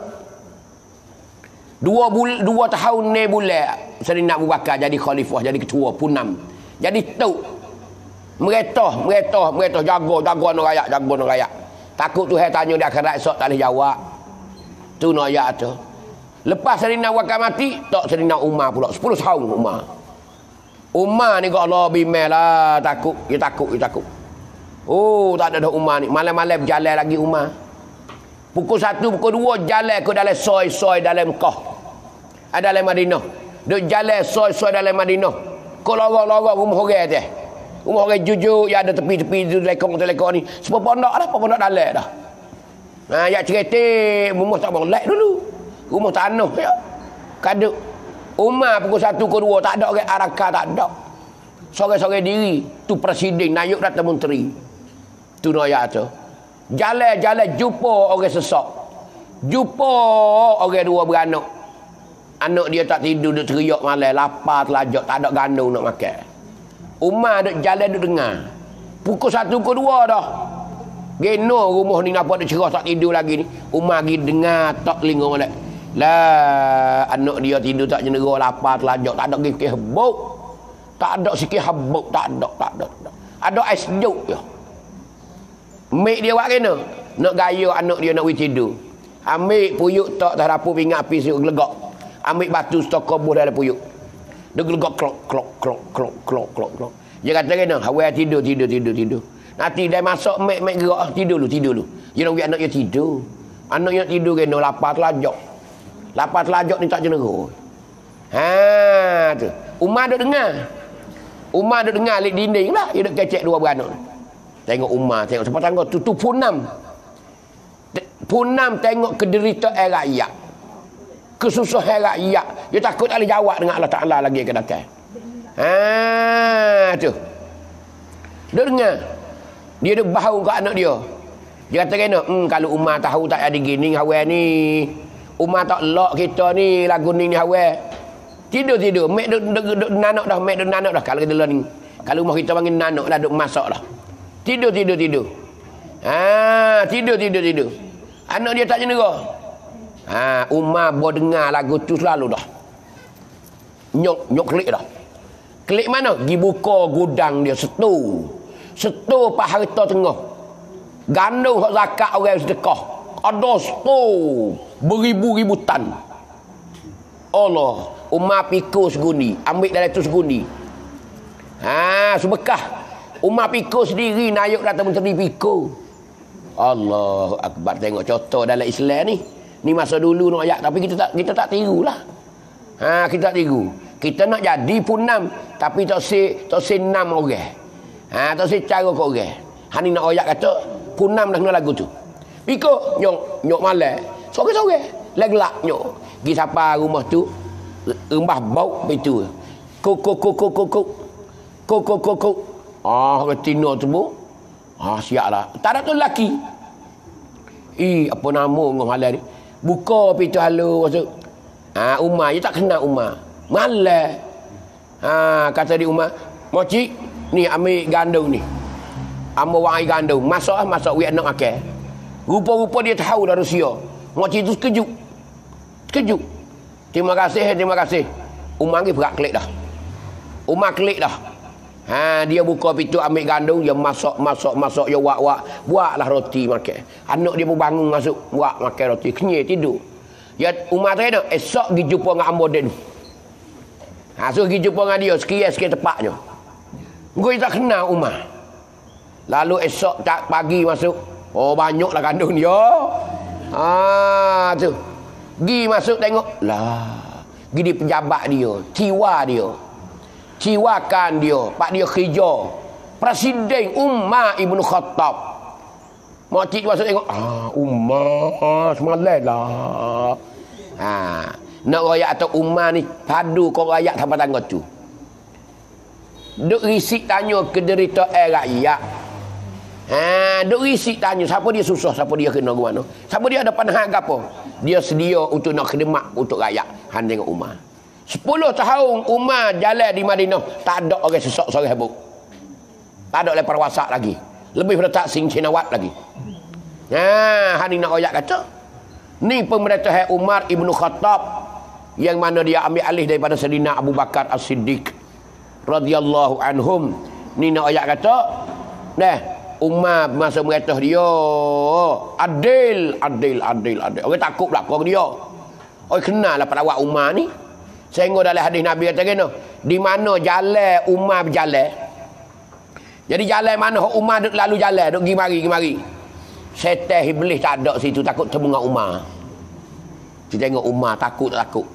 Dua bul, dua tahun ni bulan Sayyidina Abu Bakar jadi khalifah, jadi ketua punam. Jadi tu. Meretah, meretah, meretah jaga, jaga nak rakyat, jaga nak rakyat. Takut Tuhan tanya di akhirat esok tak boleh jawab. Tu nak ayat tu. Lepas Sayyidina Abu Bakar mati, tak Sayyidina Umar pula. Sepuluh tahun Umar. Umar ni kau Allah bimel lah. Takut, dia takut, dia takut. Oh, tak ada dah Umar ni. Malam-malam berjalan lagi Umar. Pukul satu, pukul dua jalan ke dalam soy-soy dalam Mekah. Ada dalam Madinah. Duk jalan soy-soy dalam Madinah. Kau lorong-lorong rumah orang tu. Rumah orang jujur yang ada tepi-tepi tu lekong-lekong ni. Sebab pondok lah, pondok dalam dah. Ha, yak ceretik, rumah tak boleh dulu. Rumah tanah ya. Kaduk. Umar pukul satu ke dua tak ada orang Araka, tak ada. Sore-sore diri tu presiden Nayuk Rata Menteri. Tu noyak tu. Jalan-jalan jumpa orang sesak. Jumpa orang dua beranak. Anak dia tak tidur, duk teriak malam, lapar, telajak, tak ada gandum nak makan. Umar duk jalan duk dengar. Pukul satu ke dua dah. Geno rumah ni nampak dia cerah tak tidur lagi ni. Umar pergi dengar tak telinga molek. Lah anak dia tidur tak jenera, lapar, telajak, tak ada sikit habuk. Tak ada sikit habuk, tak ada, tak ada. Tak ada. Ada ais sejuk je. Mek dia buat kena. Nak gaya anak dia nak pergi tidur. Ambil puyuk tak tak dapur pingat api siuk gelegak. Ambil batu stok koboh dalam puyuk. Dia gelegak klok klok klok klok klok klok klok. Dia kata kena, awak tidur tidur tidur tidur. Nanti dia masuk mek-mek gerak tidur dulu tidur dulu. Dia nak buat anak dia tidur. Anak dia tidur kena lapar telajak. Lapar telajak ni tak jenera. Ha tu. Umar duk dengar. Umar duk dengar lik dinding lah. Dia duk kecek dua beranak. Tengok Umar, tengok siapa tangga tu tu punam. Punam tengok kederitaan rakyat. Kesusahan rakyat. Dia takut tak boleh jawab dengan Allah Ta'ala lagi akan datang. Ha tu. Dia dengar. Dia duk bau kat anak dia. Dia kata kena, hmm, kalau Umar tahu tak ada gini hawa ni. Umar tak lock kita ni lagu ni ni hawa. Tidur-tidur, mek duk duk nanak dah, mek duk nanak dah kalau kita ni. Kalau rumah kita panggil nanak dah duk masak dah. Tidur tidur tidur. Ha, tidur tidur tidur. Anak dia tak jenera. Ha, Umar bawa dengar lagu tu selalu dah. Nyok nyok klik dah. Klik mana? Gi buka gudang dia setu. Setu pak harta tengah. Gandum hak zakat orang sedekah. Ada setu beribu-ribu tan. Allah, Umar pikul segundi, ambil dalam tu segundi. Ha, sebekah. Umar pikul sendiri, Nayuk Rata Menteri pikul. Allahu Akbar, tengok contoh dalam Islam ni. Ni masa dulu nak ayat, tapi kita tak kita tak tirulah. Ha, kita tak tiru. Kita nak jadi punam, tapi tak se tak se enam orang. Ha, tak se cara kau orang. Ha ni nak ayat kata punam dah kena lagu tu. Pikul nyok nyok malam. Sore-sore lag-lag nyok. Gi siapa rumah tu rembah bau begitu. Kok kok kok kok kok. Kok kok kok kok. Ah, betina tu bu. Ah, siaplah. Tak ada tu lelaki. Eh, apa nama ngah halal ni? Buka pintu halu masuk. Ah, Umar, dia tak kenal Umar. Malah. Ah, kata dia Umar, "Moci, ni ambil gandum ni. Ambil wang air gandum. Masak ah, masak we nak makan." Rupa-rupa dia tahu dah Rusia. Moci tu sekejut. Sekejut. Terima kasih, terima kasih. Umar ni berak klik dah. Umar klik dah. Ha, dia buka pintu ambil gandum, dia masak masak masak dia wak-wak, buatlah roti makan. Anak dia pun bangun masuk buat makan roti, kenyai tidur. Ya Umar tanya, esok pergi jumpa dengan Ambo Den. Ha, so pergi jumpa dengan dia sekian-sekian tepatnya. Gue tak kenal Umar. Lalu esok tak pagi masuk, oh banyaklah gandum dia. Ha tu. Gi masuk tengok. Lah. Gi di pejabat dia. Ciwa dia. Ciwakan dia. Pak dia kerja. Presiden Umar Ibn Khattab. Makcik masuk tengok. Ah, Umar. Semalam lah. Ha. Nak rakyat atau Umar ni. Padu kau rakyat sampai tangga tu. Duk risik tanya kederitaan rakyat. Ha, duk risik tanya siapa dia susah, siapa dia kena ke mana. Siapa dia ada panahan ke apa. Dia sedia untuk nak khidmat untuk rakyat. Han tengok Umar. Sepuluh tahun Umar jalan di Madinah, tak ada orang sesak seorang habuk. Tak ada lepar wasak lagi. Lebih pada tak sing cinawat lagi. Ha, han nak rakyat kata. Ni pemerintahan Umar Ibn Khattab yang mana dia ambil alih daripada Sayyidina Abu Bakar As-Siddiq radhiyallahu anhum. Ni nak ayat kata, nah, Umar masa meretah dia adil, adil, adil, adil. Orang takut belakang dia. Orang kenal lah perawat Umar ni. Sehingga dalam hadis Nabi kata kena, di mana jalan Umar berjalan. Jadi jalan mana Umar duk lalu jalan, duk pergi mari, pergi mari. Setan iblis tak ada situ, takut temu dengan Umar. Kita tengok Umar takut tak takut.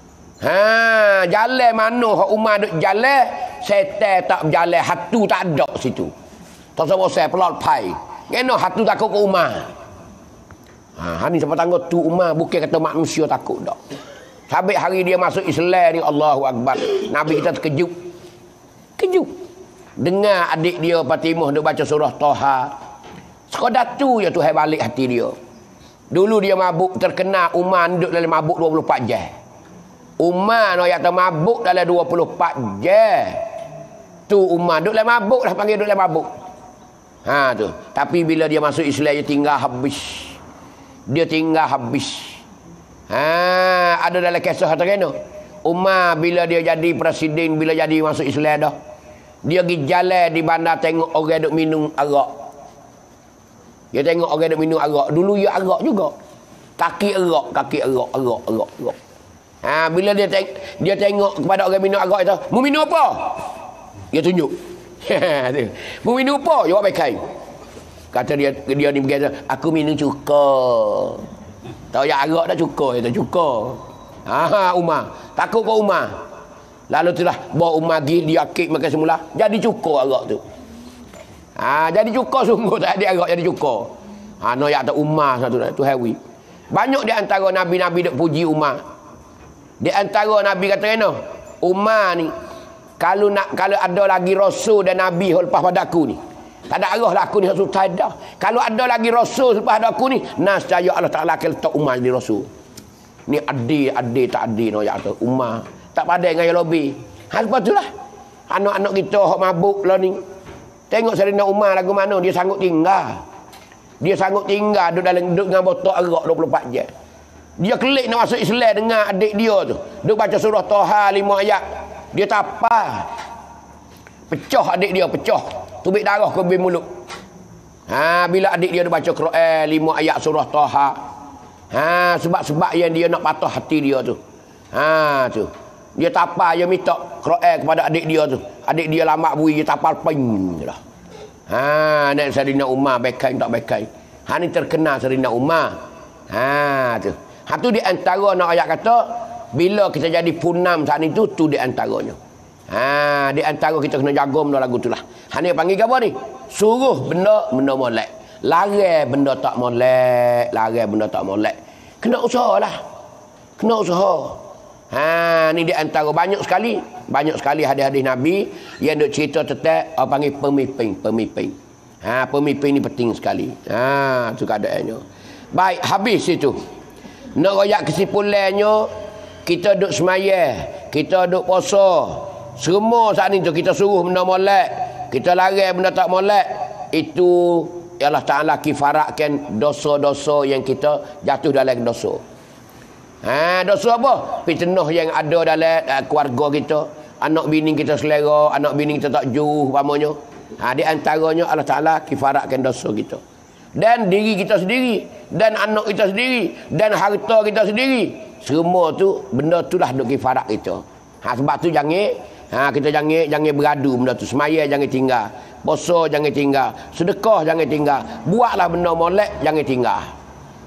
Ha, jalan mana hak Umar duk jalan, setan tak berjalan, hatu tak ada situ. Tak sama saya pelot pai. Kena hatu takut ke Umar. Ha, hani siapa tangga tu Umar bukan kata manusia takut dak. Sampai hari dia masuk Islam ni, Allahu Akbar. Nabi kita terkejut. Kejut. Dengar adik dia Fatimah duk baca surah Toha. Sekadar tu ya Tuhan balik hati dia. Dulu dia mabuk terkena, Umar duduk dalam mabuk dua puluh empat jam. Umar no yang mabuk dalam dua puluh empat jam. Tu Umar duduk dalam mabuk dah panggil duduk dalam mabuk. Ha tu. Tapi bila dia masuk Islam dia tinggal habis. Dia tinggal habis. Ha ada dalam kisah kata kena. Umar bila dia jadi presiden, bila jadi masuk Islam dah. Dia pergi jalan di bandar tengok orang duk minum arak. Dia tengok orang duk minum arak. Dulu dia arak juga. Kaki arak, kaki arak, arak, arak, arak. Ha, bila dia teng dia tengok kepada orang minum arak itu, "Mu minum apa?" Dia tunjuk. "Mu minum apa?" Jawab baik. Kata dia dia ni berkata, "Aku minum cuka." Tahu ya arak dah cuka, itu cuka. Ha, Umar. Takut ke Umar. Lalu itulah bawa Umar pergi dia akik makan semula. Jadi cuka arak tu. Ha, jadi cuka sungguh tak ada arak jadi cuka. Ha, no ya tak Umar satu tu hawi. Banyak di antara nabi-nabi duk puji Umar. Di antara Nabi kata kena, Umar ni kalau nak kalau ada lagi rasul dan nabi lepas pada aku ni, tak ada arah lah aku ni sultan dah. Kalau ada lagi rasul lepas pada aku ni, nascaya Allah Taala akan letak Umar jadi rasul. Ni adil, adil tak adil no ya tu Umar. Tak pandai dengan yang lebih. Hal lepas itulah anak-anak kita hok mabuk lah ni. Tengok Sayyidina Umar lagu mana dia sanggup tinggal. Dia sanggup tinggal duduk dalam duduk dengan botol arak dua puluh empat jam. Dia kelik nak masuk Islam dengan adik dia tu. Dia baca surah Toha lima ayat. Dia tapah. Pecah adik dia, pecah. Tubik darah ke bin mulut. Ha, bila adik dia dia baca Quran lima ayat surah Toha. Ha, sebab-sebab yang dia nak patah hati dia tu. Ha, tu. Dia tapah, dia minta Quran kepada adik dia tu. Adik dia lama bui, dia tapal ping lah. Ha, nak Sayyidina Umar bekai tak bekai. Ha, ni terkenal Sayyidina Umar. Ha, tu. Ha tu di antara nak ayat kata bila kita jadi punam saat itu tu di antaranya. Ha di antara kita kena jaga benda lagu itulah. Ha ni panggil apa ni? Suruh benda benda molek. Larang benda tak molek, larang benda tak molek. Kena usahalah. Kena usaha. Ha ni di antara banyak sekali, banyak sekali hadis-hadis Nabi yang duk cerita tentang apa panggil pemimpin, pemimpin. Ha pemimpin ni penting sekali. Ha tu keadaannya. Baik, habis itu. Nak royak kesimpulannya, kita duk semaya, kita duk puasa. Semua saat ni tu kita suruh benda molek, kita larang benda tak molek. Itu Allah Taala kifaratkan dosa-dosa yang kita jatuh dalam dosa. Ha, dosa apa? Fitnah yang ada dalam uh, keluarga kita, anak bini kita selera, anak bini kita tak jauh umpamanya. Ha, di antaranya Allah Taala kifaratkan dosa kita. Dan diri kita sendiri, dan anak kita sendiri, dan harta kita sendiri. Semua tu benda itulah duk kifarat kita. Ha, sebab tu jangan ha, kita jangan jangan beradu benda tu. Semaya jangan tinggal, puasa jangan tinggal, sedekah jangan tinggal, buatlah benda molek jangan tinggal.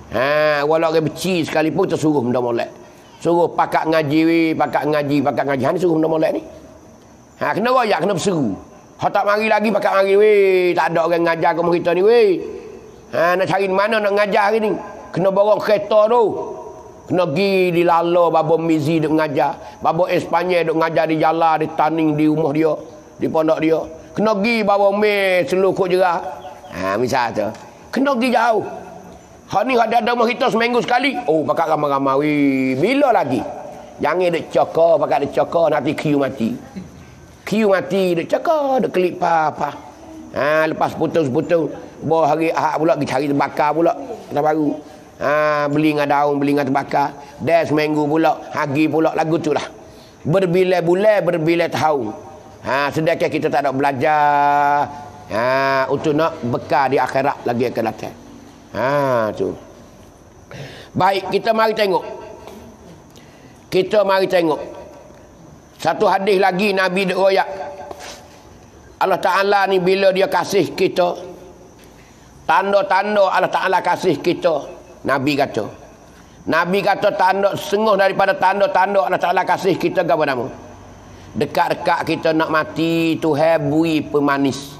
Ha, walau orang beci sekalipun tersuruh benda molek. Suruh pakak ngaji we, pakak ngaji, pakak ngaji. Ha ni suruh benda molek ni. Ha, kena royak, kena berseru. Hak tak mari lagi pakak mari we. Tak ada orang ngajar kamu kita ni we. Ha, nak cari mana nak ngajar hari ni? Kena borong kereta tu. Kena pergi di Lalo, Babo Mizi duk ngajar. Babo Espanyol duk ngajar di jalan, di taning, di rumah dia. Di pondok dia. Kena pergi Babo Me, selukuk jerah. Ha, misal tu. Kena pergi jauh. Hak ni ada ada rumah kita seminggu sekali. Oh, pakak ramai-ramai. Wih, bila lagi? Jangan duk cokor, pakak duk cokor, nanti kiu mati. Kiu mati, duk cokor, duk kelip apa. Ha, lepas putus-putus. Bawa hari Ahad pula, pergi cari terbakar pula. Kita baru. Ha, beli dengan daun, beli dengan terbakar. Dah seminggu pula, hagi pula, lagu tu lah. Berbilai-bulai, berbilai tahun. Ha, sedangkan kita tak ada belajar. Ha, untuk nak bekal di akhirat lagi akan datang. Ha, tu. Baik, kita mari tengok. Kita mari tengok. Satu hadis lagi Nabi duk royak. Allah Ta'ala ni bila dia kasih kita, tanda-tanda Allah Ta'ala kasih kita. Nabi kata. Nabi kata tanda sengguh daripada tanda-tanda Allah Ta'ala kasih kita apa nama? Dekat-dekat kita nak mati, Tuhan bui pemanis.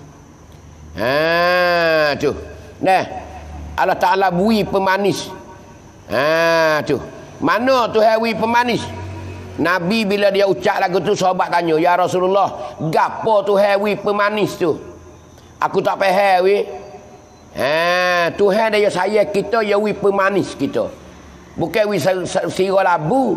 Ha, tu. Nah, Allah Ta'ala bui pemanis. Ha, tu. Mana Tuhan bui pemanis? Nabi bila dia ucap lagu tu, sahabat tanya, ya Rasulullah, gapo Tuhan bui pemanis tu? Aku tak faham we. Ha, Tuhan dia sayang kita, ya wi pemanis kita. Bukan wi sirah labu.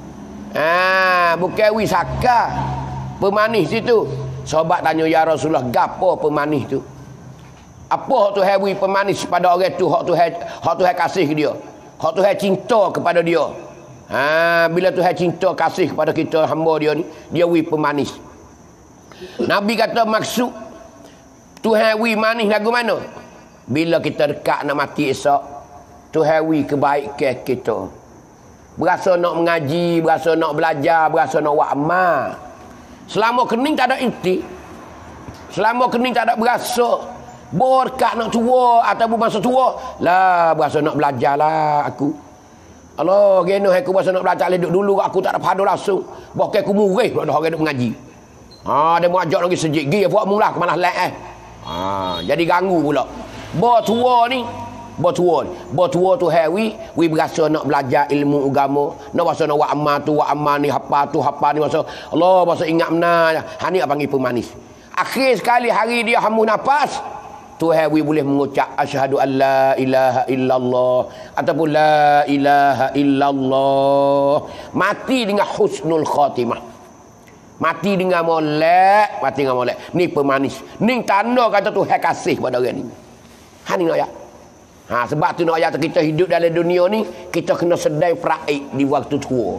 Ha, bukan wi saka. Pemanis itu. Sahabat tanya, ya Rasulullah, gapo pemanis tu? Apa hak Tuhan wi pemanis pada orang tu, hak Tuhan hak Tuhan kasih dia. Hak Tuhan cinta kepada dia. Ha, bila Tuhan cinta kasih kepada kita hamba dia ni, dia wi pemanis. Nabi kata maksud Tuhan wi manis lagu mana? Bila kita dekat nak mati esok, Tuhan wi kebaikan kita. Berasa nak mengaji, berasa nak belajar, berasa nak buat amal. Selama kening tak ada inti. Selama kening tak ada berasa berkat nak tua ataupun masa tua, lah berasa nak belajar lah aku. Allah, geno aku berasa nak belajar leduk dulu aku tak ada padu langsung. Bahkan aku murih dah orang duk mengaji. Ha, dia mau ajak lagi sejik gi buat mula ke mana lek eh. Ha, jadi ganggu pula. Bo tua ni, bo tua, bo tua tu hawi, wi berasa nak belajar ilmu agama, nak berasa nak buat amal tu, buat amal ni, hapa tu, hapa ni, berasa Allah, berasa ingat benar. Ha ni apa panggil pemanis. Akhir sekali hari dia hembus nafas, tu hawi boleh mengucap asyhadu an la ilaha illallah ataupun la ilaha illallah. Mati dengan husnul khatimah. Mati dengan molek, mati dengan molek. Ni pemanis. Ni tanda kata Tuhan kasih pada orang ni. Ha ni nak ayat. Ha, sebab tu nak ayat kita hidup dalam dunia ni, kita kena sedai peraik di waktu tua.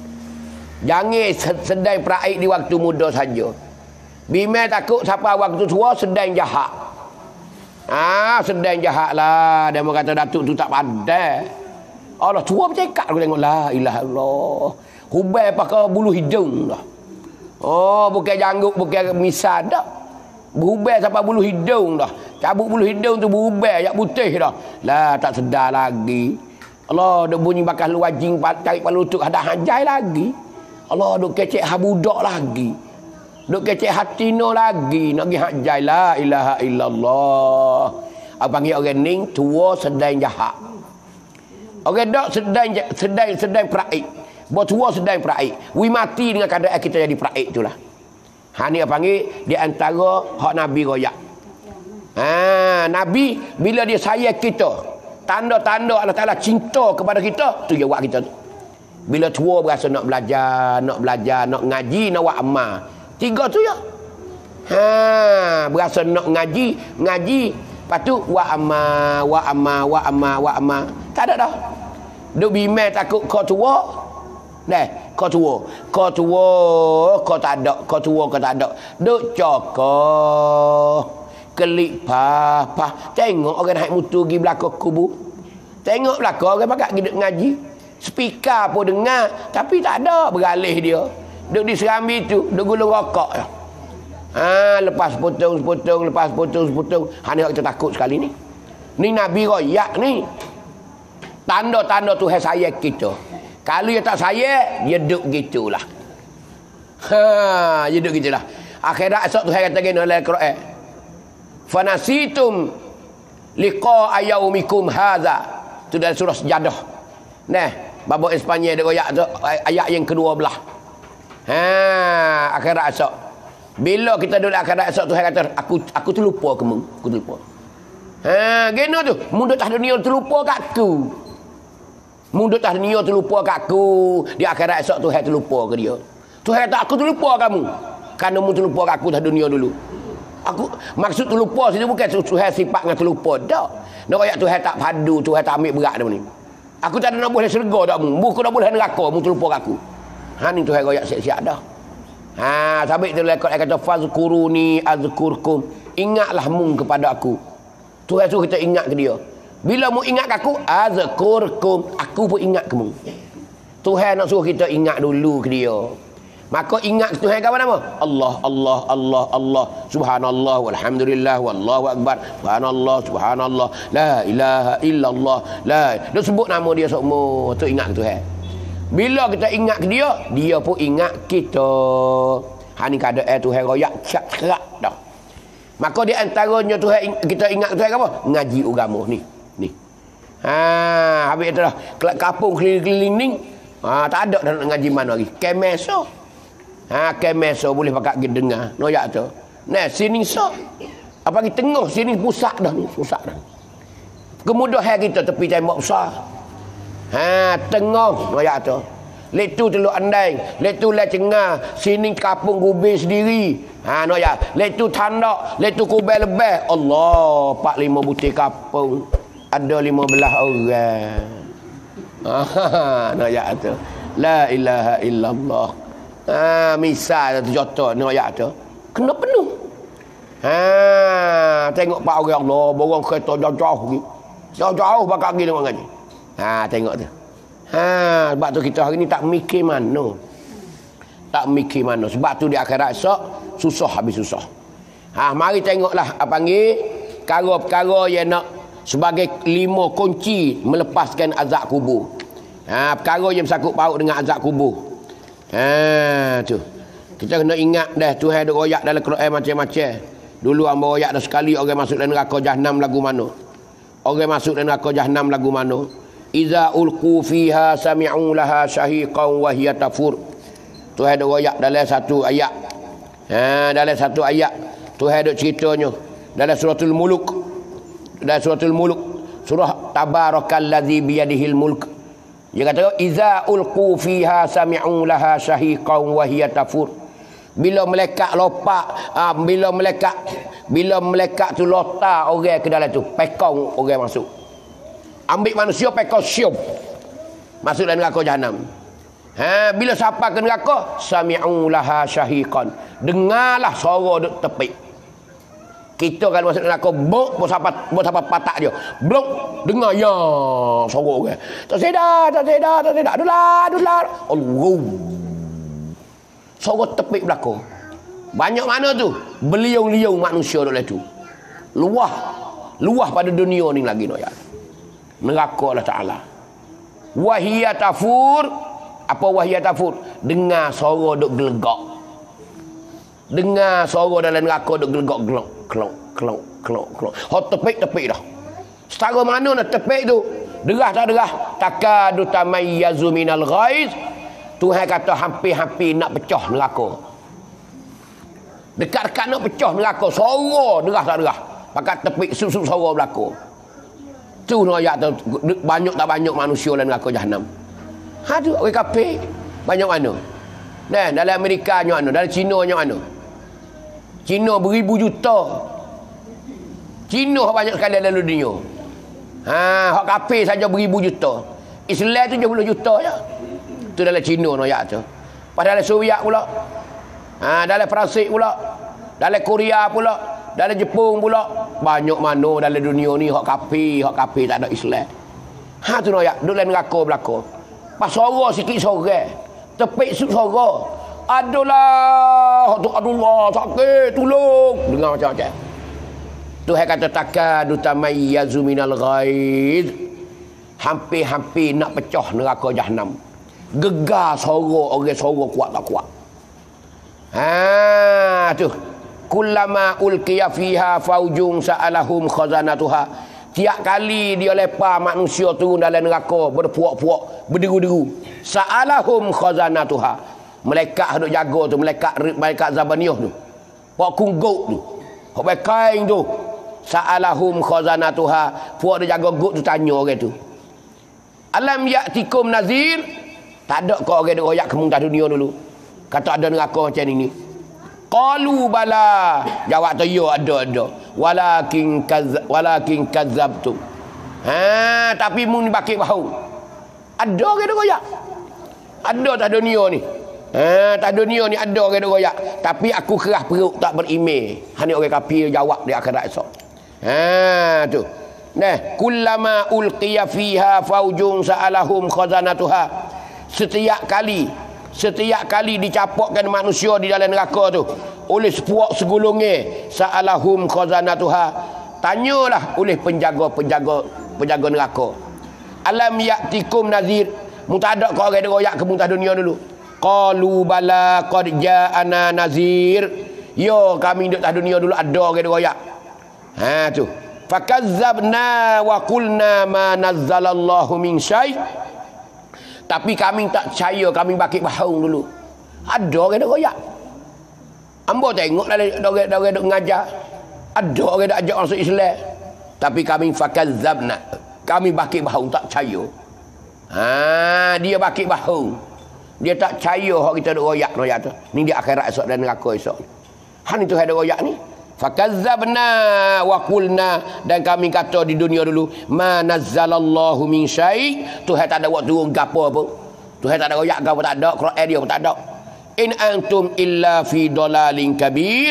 Jangan sedai peraik di waktu muda saja. Bimai takut siapa waktu tua sedai jahat. Ah, ha, sedai jahat lah. Dia kata datuk tu tak pandai. Allah tua bercakap aku tengok la ilaha illallah. Hubai pakai bulu hidung dah. Oh, bukan janggut, bukan misal dah. Berubah sampai bulu hidung dah. Cabut bulu hidung tu berubah, yak putih dah. Lah tak sedar lagi. Allah duk bunyi bakal luajing tarik kepala lutut ada hajai lagi. Allah duk kecek habudak lagi. Duk kecek hatino lagi. Nak pergi hajai la ilaha illallah. Apa panggil orang ning tua sedang jahat. Orang dak sedang sedang sedang peraik. Buat tua sedang peraik. Wi mati dengan keadaan kita jadi peraik itulah. Ha ni apa panggil di antara hak Nabi royak. Ha, Nabi bila dia sayang kita, tanda-tanda Allah Taala cinta kepada kita, tu jawab kita tu. Bila tua berasa nak belajar, nak belajar, nak ngaji, nak buat amal. Tiga tu ya. Ha, berasa nak ngaji, ngaji, lepas tu buat amal, buat amal, buat amal, buat amal. Tak ada dah. Duk bimai takut kau tua. Dah, kau tua. Kau tua, kau tak ada. Kau tua, kau tak ada. Duk cokor. Kelik papa. Tengok orang naik mutu pergi belakang kubur. Tengok belakang orang pakat pergi duk ngaji. Speaker pun dengar. Tapi tak ada beralih dia. Duk di serambi tu. Duk gulung rokok. Ha, lepas potong-potong, lepas potong-potong. Ha, ni kita takut sekali ni. Ni Nabi royak ni. Tanda-tanda Tuhan sayang kita. Kalau dia tak sayang, dia duduk gitulah. Ha, dia duduk gitulah. Akhirat esok Tuhan kata gini dalam Al-Quran. Fanasitum liqa'a yaumikum hadza. Itu dalam surah Sejadah. Nah, babak Espanyol dia royak tu ayat yang kedua belah. Ha, akhirat esok. Bila kita duduk akhirat esok Tuhan kata aku aku terlupa kamu, aku terlupa. Ha, geno tu, mundur tak dunia terlupa kat aku. Mundur tak dunia terlupa kat aku. Di akhirat esok Tuhan terlupa ke dia. Tuhan kata aku terlupa kamu. Kerana mu terlupa kat aku dah dunia dulu. Aku maksud terlupa sini bukan Tuhan sifat dengan terlupa dak. Nak ayat Tuhan tak padu, Tuhan tak ambil berat dah ni. Aku tak ada nak boleh syurga dak mu. Buku nak boleh neraka, mu terlupa kat aku. Ha ni Tuhan royak siap-siap dah. Ha, sabit tu lekot kata fazkuruni azkurkum. Ingatlah mung kepada aku. Tuhan suruh kita ingat ke dia. Bila mu ingat ke aku, azkurkum, aku pun ingat ke mu. Tuhan nak suruh kita ingat dulu ke dia. Maka ingat Tuhan apa nama? Allah, Allah, Allah, Allah. Subhanallah walhamdulillah wallahu akbar. Subhanallah, subhanallah. La ilaha illallah. La. Dia sebut nama dia semua. Tu ingat ke Tuhan. Bila kita ingat ke dia, dia pun ingat kita. Ha ni keadaan Tuhan royak cakrak dah. Maka di antaranya Tuhan kita ingat Tuhan apa? Ngaji agama ni. Ni. Ha, habis itu dah kampung keliling-keliling ni, ha, tak ada dah nak ngaji mana lagi. Kemeso. Ha, kemeso boleh pakai pergi dengar. Noyak tu. Nah, sini so. Apa lagi tengah sini pusat dah ni, pusat dah. Kemudahan kita tepi tembok besar. Ha, tengah royak tu. Letu Teluk Andai, letu Le Cengah, sini kampung Gubin sendiri. Ha noyak, letu Tandak, letu Kubai lebih. Allah, empat lima butir kampung. Ada lima belas orang. Ha noyak tu. La ilaha illallah. Ha misal tu contoh noyak tu. Kena penuh. Ha tengok pak orang Allah, borong kereta jauh-jauh ni. Jauh-jauh bakal pergi tengok ngaji. Ha tengok tu. Ha sebab tu kita hari ni tak mikir mana. Tak mikir mana. Sebab tu di akhirat esok susah habis susah. Ha mari tengoklah apa panggil perkara-perkara yang nak sebagai lima kunci melepaskan azab kubur. Ha perkara yang bersangkut paut dengan azab kubur. Ha tu. Kita kena ingat dah Tuhan ada royak dalam Quran macam-macam. Dulu hamba royak dah sekali orang masuk dalam neraka Jahannam lagu mana. Orang masuk dalam neraka Jahannam lagu mana. Iza ulqu fiha sami'u laha syahiqan wa hiya tafur. Tuhan ada royak dalam satu ayat. Ha dalam satu ayat Tuhan ada ceritanya dalam suratul muluk. Dalam suratul muluk, surah tabarakallazi biyadihil mulk. Dia kata iza ulqu fiha sami'u laha syahiqan wa hiya tafur. Bila malaikat lopak, ha, bila malaikat bila malaikat tu lota orang ke dalam tu, pekong orang masuk. Ambil manusia pekau siup masuk dalam neraka Jahannam. Ha, bila sampai ke neraka sami'u laha syahiqan, dengarlah suara duk tepik. Kita kalau masuk neraka bok bos apa bos apa patak dia blok dengar ya suara orang. Tak sedar tak sedar tak sedar adulah adulah Allah. Suara tepik belakang. Banyak mana tu beliau-liau manusia duk tu. Luah luah pada dunia ni lagi no ya. Neraka Allah Ta'ala. Wahiyya tafur. Apa wahiyya tafur? Dengar suara duk gelegak. Dengar suara dalam neraka duk gelegak gelok kelok kelok kelok kelok. Hot tepik-tepik dah. Setara mana nak tepik tu? Derah tak derah? Takadu tamayyazu minal ghaiz. Tuhan kata hampir-hampir nak pecah neraka. Dekat-dekat nak pecah neraka. Suara derah tak derah? Pakat tepik sup-sup suara belakang. Tu ayat tu banyak tak banyak manusia dalam neraka Jahannam. Ha tu orang kafir banyak mana? Nah, dalam Amerika banyak mana? Dalam China banyak mana? China beribu juta. China banyak sekali dalam dunia. Ha, hak kafir saja beribu juta. Islam tujuh puluh juta je. Tu dalam China ayat tu. Padahal Soviet pula. Ha, dalam Perancis pula. Dalam Korea pula. Dalam Jepun pula. Banyak mana dalam dunia ni hak kafir, hak kafir tak ada Islam. Ha tu nak duk dalam neraka belaka. Pas suara sikit sorang. Tepik sub suara. Adulah, tu adullah sakit, tolong. Dengar macam-macam. Tuhan kata takadu tamayyazu minal ghaiz. hampir-hampir nak pecah neraka Jahannam. Gegar sorok orang sorok kuat tak kuat. Ha tu. Kullama ulqiya fiha faujun sa'alahum khazanatuha. Tiap kali dia lepas manusia turun dalam neraka berpuak-puak, berderu-deru. Sa'alahum khazanatuha. Malaikat duk jaga tu, malaikat malaikat Zabaniyah tu. Pak kungguk tu. Hok kain tu. Sa'alahum khazanatuha. Puak dia jaga gut tu tanya orang tu. Alam ya'tikum nazir? Tak ada kau orang duk royak ke muntah dunia dulu. Kata ada neraka macam ni. Qalu bala. Jawab tu ya ada ada. Walakin kaz walakin kadzabtum. Ha tapi mun ni bakit bahu. Ada orang duk royak. Ada tak dunia ni? Ha tak dunia ni ada orang duk royak. Tapi aku keras perut tak berimej. Hani orang kafir jawab di akhirat esok. Ha tu. Nah, kullama ulqiya fiha faujun sa'alahum khazanatuha. Setiap kali Setiap kali dicapokkan manusia di dalam neraka tu oleh sepuak segulungnya, sa'alahum khazanatuha, tanyalah oleh penjaga-penjaga penjaga neraka. Alam ya'tikum nazir? Mu tak ada kau orang royak ke muntah dunia dulu. Qalu bala qad ja'ana nazir. Yo kami duduk atas dunia dulu ada orang royak. Ha tu. Fakazzabna wa qulna ma nazzalallahu min syai'. Tapi kami tak percaya, kami bakit bahaung dulu. Ada orang duk royak. Ambo tengok orang orang duk ngajar. Ada orang duk ajak masuk Islam. Tapi kami fakazzabna. Kami bakit bahaung tak percaya. Ha, dia bakit bahaung. Dia tak percaya hak kita duk royak-royak tu. Ni dia akhirat esok dan neraka esok. Han itu ada royak ni. Fakazzabna wa qulna, dan kami kata di dunia dulu, ma nazzalallahu min syai'. Tuhan tak ada waktu turun gapo apa. Tuhan tak ada royak gapo tak ada, Quran dia pun tak ada. In antum illa fi dalalin kabir.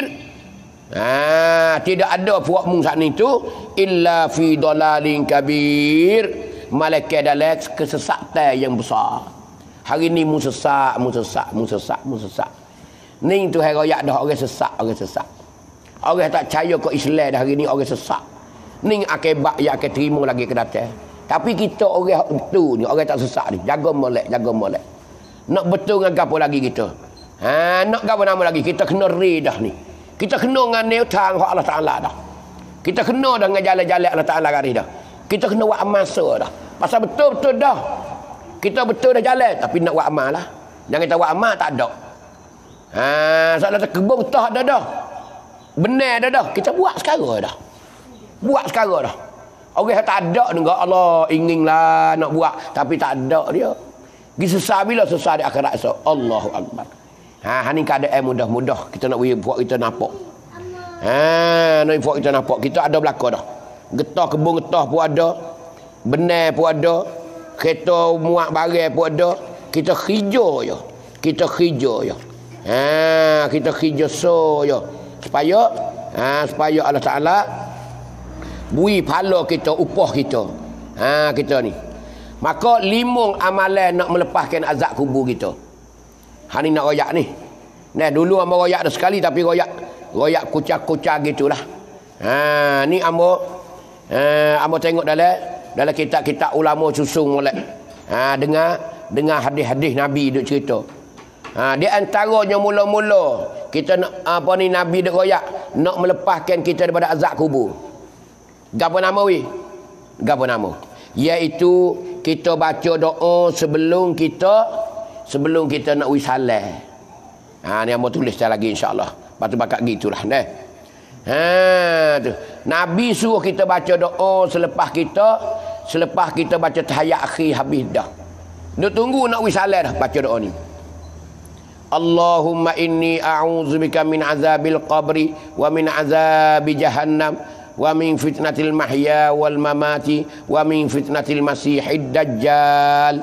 Ha, tidak ada puakmu saat ni tu illa fi dalalin kabir. Malaikat dalam kesesatan yang besar. Hari ni mu sesat, mu sesat, mu sesat, mu sesat. Ni Tuhan royak dah orang sesat, orang sesat. Orang tak percaya ke Islam dah hari ni orang sesat. Ni akibat yang akan terima lagi ke datang. Tapi kita orang betul ni, orang tak sesat ni. Jaga molek, jaga molek. Nak betul dengan apa lagi kita? Ha, nak apa nama lagi? Kita kena redah ni. Kita kena dengan neutang Allah Ta'ala dah. Kita kena dengan jalan-jalan Allah Ta'ala garis dah. Kita kena buat masa dah. Pasal betul-betul dah. Kita betul dah jalan. Tapi nak buat amal lah. Jangan kita buat amal tak ada. Ha, soalan terkebun tak ada dah. Benar dah dah. Kita buat sekarang dah. Buat sekarang dah. Orang tak ada ni, Allah inginlah nak buat. Tapi tak ada dia. Pergi sesat bila sesat di akhirat esok. Allahu Akbar. Ha, ni keadaan mudah-mudah. Kita nak buat kita nampak. Ha, nak buat kita nampak. Kita ada belakang dah. Getah kebun getah pun ada. Benar pun ada. Kereta muat barang pun ada. Kita hijau je. Kita hijau je. Ha, kita hijau so je. Supaya ha, supaya Allah Ta'ala bui pahala kita, upah kita. Ha, kita ni. Maka limung amalan nak melepaskan azab kubur kita. Ha ni nak royak ni. Nah, dulu ambo royak dah sekali tapi royak royak kucak-kucak gitulah. Ha, ni ambo eh ambo tengok dalam dalam kitab-kitab ulama susung molek. Ha, dengar dengar hadis-hadis Nabi duk cerita. Ha, di antaranya mula-mula kita nak apa ni Nabi duk royak nak melepaskan kita daripada azab kubur. Gapo nama wi? Gapo nama? Iaitu kita baca doa sebelum kita sebelum kita nak wisalah. Ha, ni ambo tulis sekali lagi insya-Allah. Patu bakat gitulah nah. Ha tu. Nabi suruh kita baca doa selepas kita selepas kita baca tahiyat akhir habis dah. Duk tunggu nak wisalah dah baca doa ni. Allahumma inni a'udzubika min azabil qabri wa min azabi jahannam wa min fitnatil mahya wal mamati wa min fitnatil masihid dajjal.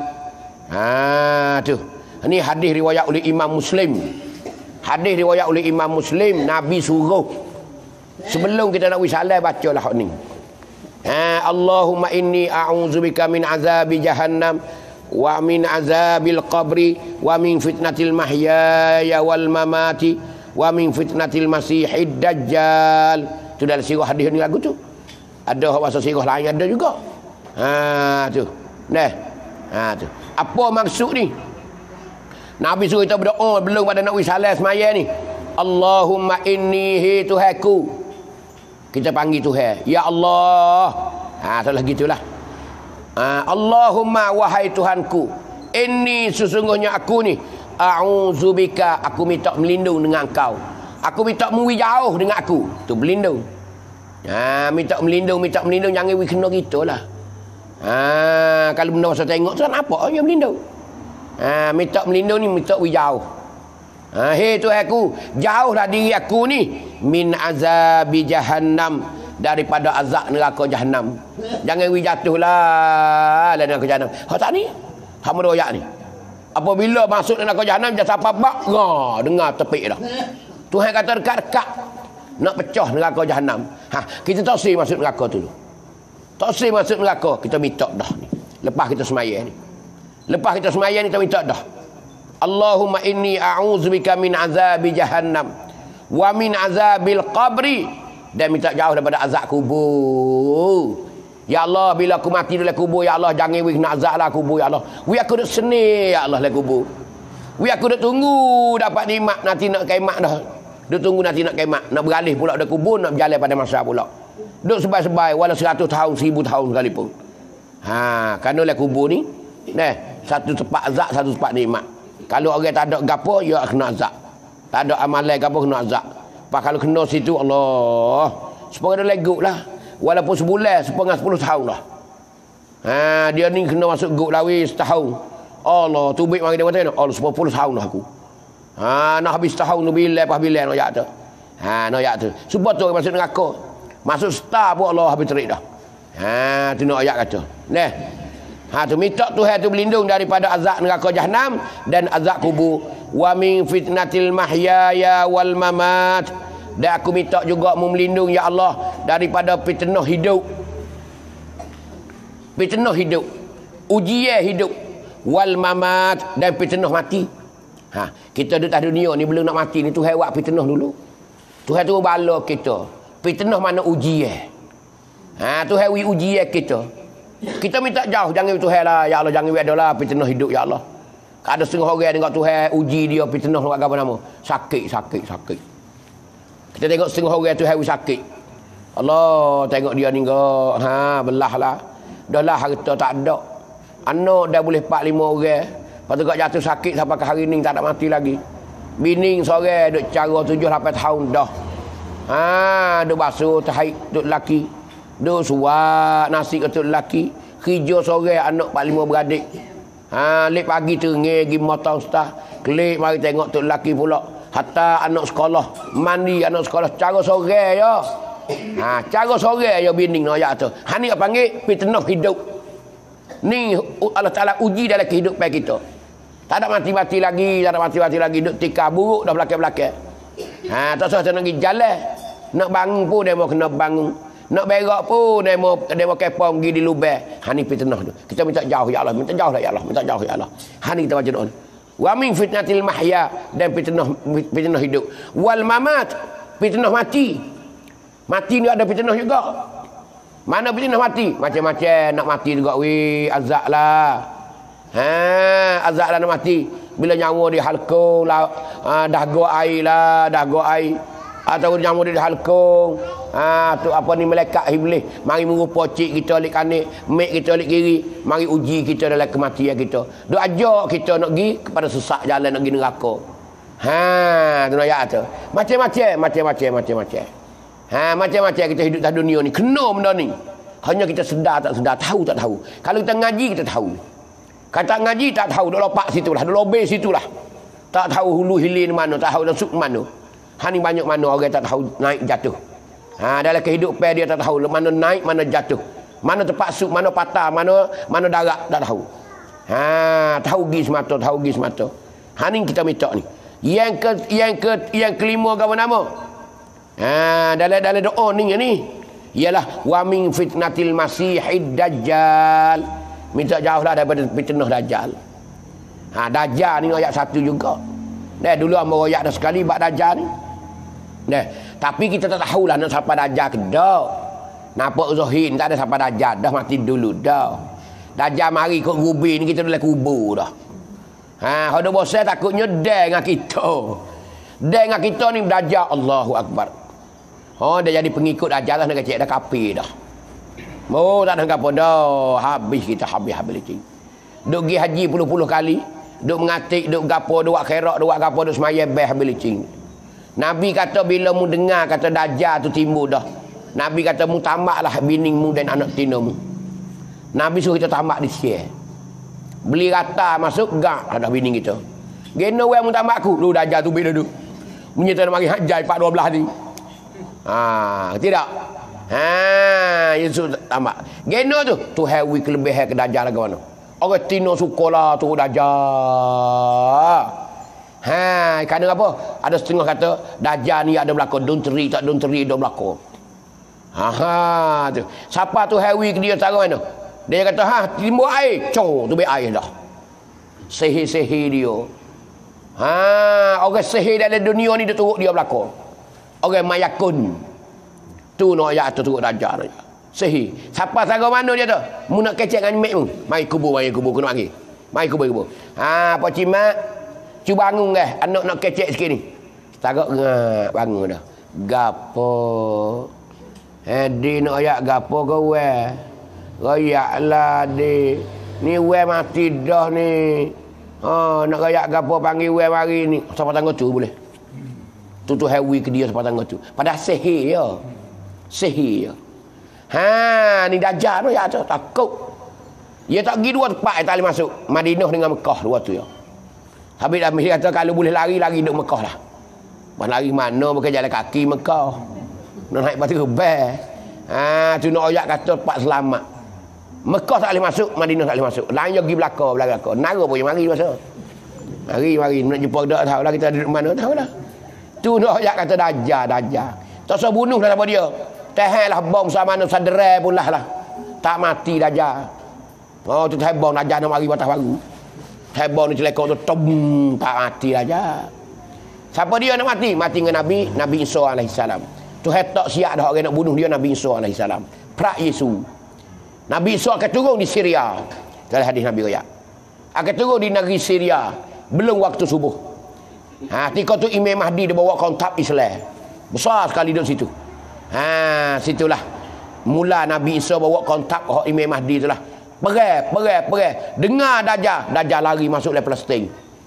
Ha tu. Ini hadis riwayat oleh Imam Muslim. Hadis riwayat oleh Imam Muslim, Nabi suruh sebelum kita nak wisalah bacalah ni. Ha, Allahumma inni a'udzubika min azabi jahannam wa min azabil qabri wa min fitnatil mahya wal mamati wa min fitnatil masihid dajjal. Tu dalam sirah hadis ni lagu tu. Ada bahasa sirah lain ada juga. Ha tu. Nah. Ha tu. Apa maksud ni? Nabi suruh kita berdoa belum pada nak wisalah semaya ni. Allahumma inni hi Tuhanku. Kita panggil Tuhan. Ya Allah. Ha salah gitulah. Ha, Allahumma wahai Tuhanku. Inni sesungguhnya aku ni a'udzubika, aku minta melindung dengan Engkau. Aku minta muwi jauh dengan aku. Tu berlindung. Ha minta melindung, minta melindung jangan we kena gitulah. Ha, kalau benda masa tengok tu apa dia melindung. Ha, minta melindung ni minta we jauh. Ha, hei Tuhan aku, jauhlah diri aku ni min azabi jahannam, daripada azab neraka jahanam. Jangan we jatuhlah dalam neraka jahanam. Ha tak ni? Hamba royak ni. Apabila masuk neraka jahanam jangan sampai bak, ngah dengar tepik dah. Tuhan kata dekat-dekat nak pecah neraka jahanam. Ha, kita tak sih masuk neraka tu. Tak sih masuk neraka, kita minta dah ni. Lepas kita semaya ni. Lepas kita semaya ni kita minta dah. Allahumma inni a'udzubika min azabi jahannam wa min azabil qabri, dan minta jauh daripada azab kubur. Ya Allah, bila aku mati dalam kubur, ya Allah jangan we nak azab lah kubur, ya Allah. We aku duk seni ya Allah dalam kubur. We aku duk tunggu dapat nikmat nanti nak kaimat dah. Duk tunggu nanti nak kaimat, nak beralih pula dari kubur, nak berjalan pada masa pula. Duk sebai-sebai walau seratus tahun, seribu tahun sekalipun. Ha, kerana dalam kubur ni, nah, satu tempat azab, satu tempat nikmat. Kalau orang tak ada gapo, ya kena azab. Tak ada amalan gapo kena azab. Pak kalau kena situ Allah, sepuluh dah legut lah. Walaupun sebulan, sepengah sepuluh tahun lah. Ha, dia ni kena masuk gut lawi setahun. Allah, tubik mari dia kata, Allah sepuluh tahun lah aku. Ha, nak habis setahun tu bila pas bila nak yak tu. Ha, nak yak tu. Sebab tu masuk neraka. Masuk star pun Allah habis terik dah. Ha, tu nak ayat kata. Nah. Ha tu minta Tuhan tu berlindung daripada azab neraka jahanam dan azab kubur. Wa min fitnatil mahyaya wal mamat. Dan aku minta juga melindung ya Allah daripada fitnah hidup. Fitnah hidup. Ujian hidup wal mamat, dan fitnah mati. Ha, kita di atas dunia ni belum nak mati ni Tuhan buat fitnah dulu. Tuhan tu bala kita. Fitnah mana ujian. Ha, Tuhan wi ujian kita. Kita minta jauh, jangan Tuhan lah, ya Allah jangan ada lah fitnah hidup ya Allah. Ada setengah orang tengok Tuhan uji dia fitnah nak apa nama? Sakit, sakit, sakit. Kita tengok setengah orang Tuhan sakit. Allah tengok dia ni enggak, ha belah lah. Dah lah harta tak ada. Anak dah boleh empat lima orang. Lepas tu jatuh sakit sampai ke hari ni tak ada mati lagi. Bini sore duk cara tujuh lapan tahun dah. Ha duk basuh tahid duk lelaki. Duk suap nasi ke tok lelaki, kerja sore anak empat lima beradik. Ha lek pagi tengah pergi motor stah, klik mari tengok tok lelaki pula. Hatta anak sekolah, mandi anak sekolah cara sore ya. Ha cara sore ya bini nak ayat tu. Ha ni panggil fitnah hidup. Ni Allah Taala uji dalam kehidupan kita. Tak ada mati-mati lagi, tak ada mati-mati lagi, duk tikar buruk dah belakang-belakang. Ha tak usah nak pergi jalan. Nak bangun pun dia mau kena bangun. Nak berak pun dia mau dia mau kepong pergi di lubang. Ha ni fitnah tu. Kita minta jauh ya Allah, minta jauh dah ya Allah, minta jauh ya Allah. Ha ni kita baca doa. Wa min fitnatil mahya, dan fitnah fitnah hidup. Wal mamat, fitnah mati. Mati ni ada fitnah juga. Mana fitnah mati? Macam-macam nak mati juga we azab lah. Ha azab lah nak mati. Bila nyawa di halkung lah, ha, dah go air lah, dah go air. Atau nyawa di halkung. Ha tu apa ni malaikat iblis mari merupa cik kita lik kanan, mek kita lik kiri, mari uji kita dalam kematian kita. Duk ajak kita nak pergi kepada sesak jalan nak pergi neraka. Ha tu ayat tu. Macam-macam, macam-macam, macam-macam. Ha macam-macam kita hidup dalam dunia ni. Kena benda ni. Hanya kita sedar tak sedar, tahu tak tahu. Kalau kita ngaji kita tahu. Kata ngaji tak tahu, duk lopak situlah, duk lobe situlah. Tak tahu hulu hilir mana, tak tahu masuk mana. Ha ni banyak mana orang tak tahu naik jatuh. Ha dalam kehidupan dia tak tahu mana naik mana jatuh. Mana terpaksuk, mana patah, mana mana darat tak tahu. Ha tahu gi semata, tahu gi semata. Ha ni kita minta ni. Yang ke yang ke yang kelima apa nama? Ha dalam dalam doa ni ni ialah wa min fitnatil masihid dajjal. Minta jauhlah daripada fitnah dajjal. Ha dajjal ni ayat satu juga. Dah dulu hamba royak dah sekali bab dajjal ni. Dah, tapi kita tak tahulah nak sampai dajjal ke dak. Nampak zahir tak ada sampai dajjal, dah mati dulu dah. Dajjal mari kok gubi ni kita dalam kubur dah. Ha, hodo bosan takutnya dengan kita. Dengan kita ni Dajjal, Allahu Akbar. Oh, dia jadi pengikut Dajjal lah, nak kecek dah kafir dah. Oh, tak ada apa dah. Habis kita habis-habis licin. Duk pergi haji puluh-puluh kali, duk mengatik, duk gapo, duk buat khairat, duk buat gapo, duk semaya beh habis licin. Nabi kata bila mu dengar kata Dajjal tu timbul dah. Nabi kata mu tambaklah bining mu dan anak tina mu. Nabi suruh kita tambak di share. Beli rata masuk gak ada bining kita. Geno we mu tambak aku, lu Dajjal tu bila tu. Munyi tak nak mari haji empat dua belas ni. Ha, tidak. Ha, Yesus tambak. Geno tu, tu hewi kelebihan ke Dajjal lagi mana? Orang tina sukalah tu Dajjal. Ha, kerana apa? Ada setengah kata Dajjal ni ada berlaku donteri tak donteri ada berlaku. Ha, ha tu. Siapa tu hewi ke dia tahu mana? Dia kata ha timbul air, cong tu be air dah. Sihir-sihir dia. Ha, orang sihir dalam dunia ni dia turut dia berlaku. Orang mayakun. Tu nak ayat tu turut Dajjal. Sihir. Siapa tahu mana dia tu? Mu nak kecek dengan mek mu. Mai kubur, mai kubur kena mari. Mai kubur kubur. Ha, Pak Cimat cuba bangun ke anak nak kecek sikit ni. Tarak ngak bangun dah. Gapo? Eh di nak ayak gapo ke we? Rayaklah di. Ni we mati dah ni. Ha nak rayak gapo panggil we mari ni. Siapa tangga tu boleh? Tu tu hewi ke dia siapa tangga tu. Padahal sihir ya. Sihir ya. Ha ni Dajjal tu ya tu takut. Dia tak pergi dua tempat dia tak boleh masuk. Madinah dengan Mekah dua tu ya. Habis dah mesti kata kalau boleh lari, lari duduk Mekah lah. Bukan lari mana, bukan jalan kaki Mekah. Nak naik batu rebel. Ha, tu nak ayat kata tempat selamat. Mekah tak boleh masuk, Madinah tak boleh masuk. Lain pergi belakang, belakang. Nara pun mari masa. Mari, mari. Nak jumpa tak tahu lah kita duduk mana, tahu lah. Tu nak ayat kata Dajjal, Dajjal. Tak usah bunuh lah sama dia. Tahan lah bom sama mana, sadera pun lah lah. Tak mati Dajjal. Oh, tu tahan bom Dajjal nak mari batas baru. Hebon ni celekok tu tom tak mati aja. Siapa dia nak mati? Mati dengan Nabi, Nabi Isa alaihissalam. Tu hetok siap dah orang nak bunuh dia Nabi Isa alaihissalam. Pra Yesus. Nabi Isa akan turun di Syria. Dalam hadis Nabi riwayat. Akan turun di negeri Syria belum waktu subuh. Ha, ketika tu Imam Mahdi dia bawa kontak Islam. Besar sekali duduk situ. Ha, situlah mula Nabi Isa bawa kontak Imam Mahdi itulah. Perang, perang, perang. Dengar Dajjal, Dajjal lari masuk dalam Palestin.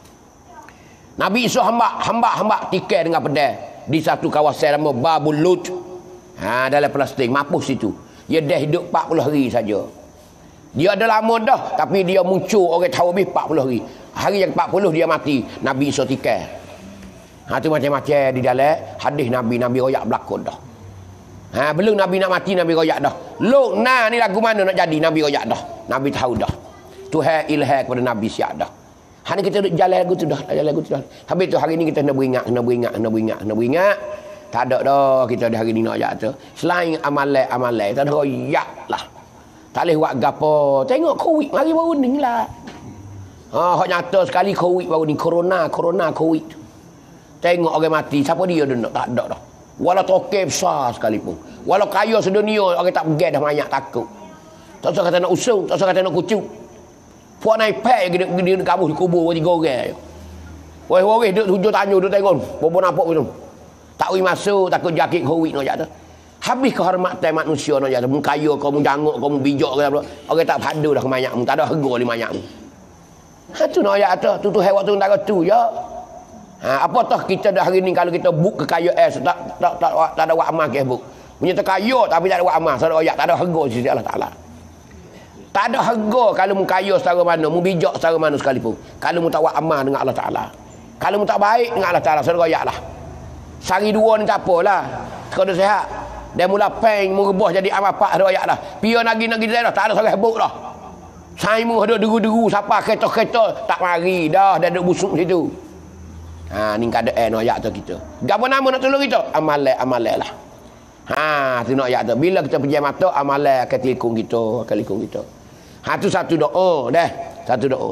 Nabi Isa hambak, hambak, hambak tikai dengan pedang di satu kawasan nama Babul Lut. Ha, dalam Palestin, mampus situ. Dia dah hidup empat puluh hari saja. Dia ada lama dah, tapi dia muncul orang tahu lebih empat puluh hari. Hari yang empat puluh dia mati, Nabi Isa tikai. Ha, tu macam-macam di dalam hadis Nabi, Nabi royak berlakon dah. Ha, belum Nabi nak mati, Nabi royak dah. Luk, nah ni lagu mana nak jadi, Nabi royak dah. Nabi tahu dah. Tuhan ilham kepada Nabi siap dah. Hari kita duduk jalan lagu tu dah, jalan lagu tu dah. Habis tu hari ni kita nak beringat, nak beringat, nak beringat, nak beringat. Tak ada dah kita dah hari ni nak ayat tu. Selain amalan-amalan, tak ada royak lah. Tak boleh buat gapo. Tengok Covid mari baru ni lah. Ha, hak nyata sekali Covid baru ni, corona, corona Covid. Tengok orang mati, siapa dia dah nak? Tak ada dah. Walau toke besar sekalipun. Walau kaya sedunia, orang tak pergi dah banyak takut. Tak usah kata nak usung, tak usah kata nak kucuk. Puan naik pek dia dia kabur kubur tiga orang. Woi woi duk tujuh tanya duk tengok. Bobo nampak tu. Tak ui masuk takut jakit Covid nak jat tu. Habis kehormatan manusia nak jat tu. Mu kaya kau mu janguk kau mu bijak ke apa. Orang tak padu dah ke mayakmu, tak ada harga di mayakmu. Ha tu nak jat tu. Tu tu hai waktu antara tu ya. Ha apa tah kita dah hari ni kalau kita book kekayaan tak tak tak, tak, tak ada buat amal ke book. Punya terkaya tapi tak ada buat amal, tak ada ayat, tak ada harga di sisi Allah Taala. Tak ada harga kalau mu kaya secara mana, mu bijak secara mana sekalipun. Kalau mu tak buat amal dengan Allah Taala. Kalau mu tak baik dengan Allah Taala, saudara ayatlah. Sehari dua ni tak apalah. Kalau sihat, dia mula peng mu rebah jadi amal pak ada ayatlah. Pia lagi nak kita dah, tak ada sangat hebuk dah. Sai mu ada deru-deru siapa kereta-kereta tak mari dah, dah duduk busuk situ. Ha ni keadaan ayat tu kita. Gapo nama nak tolong kita? Amalan-amalan lah. Ha tu nak ayat tu. Bila kita pejam mata, amalan akan tikung kita, akan tikung kita. Ha tu satu doa dah, satu doa.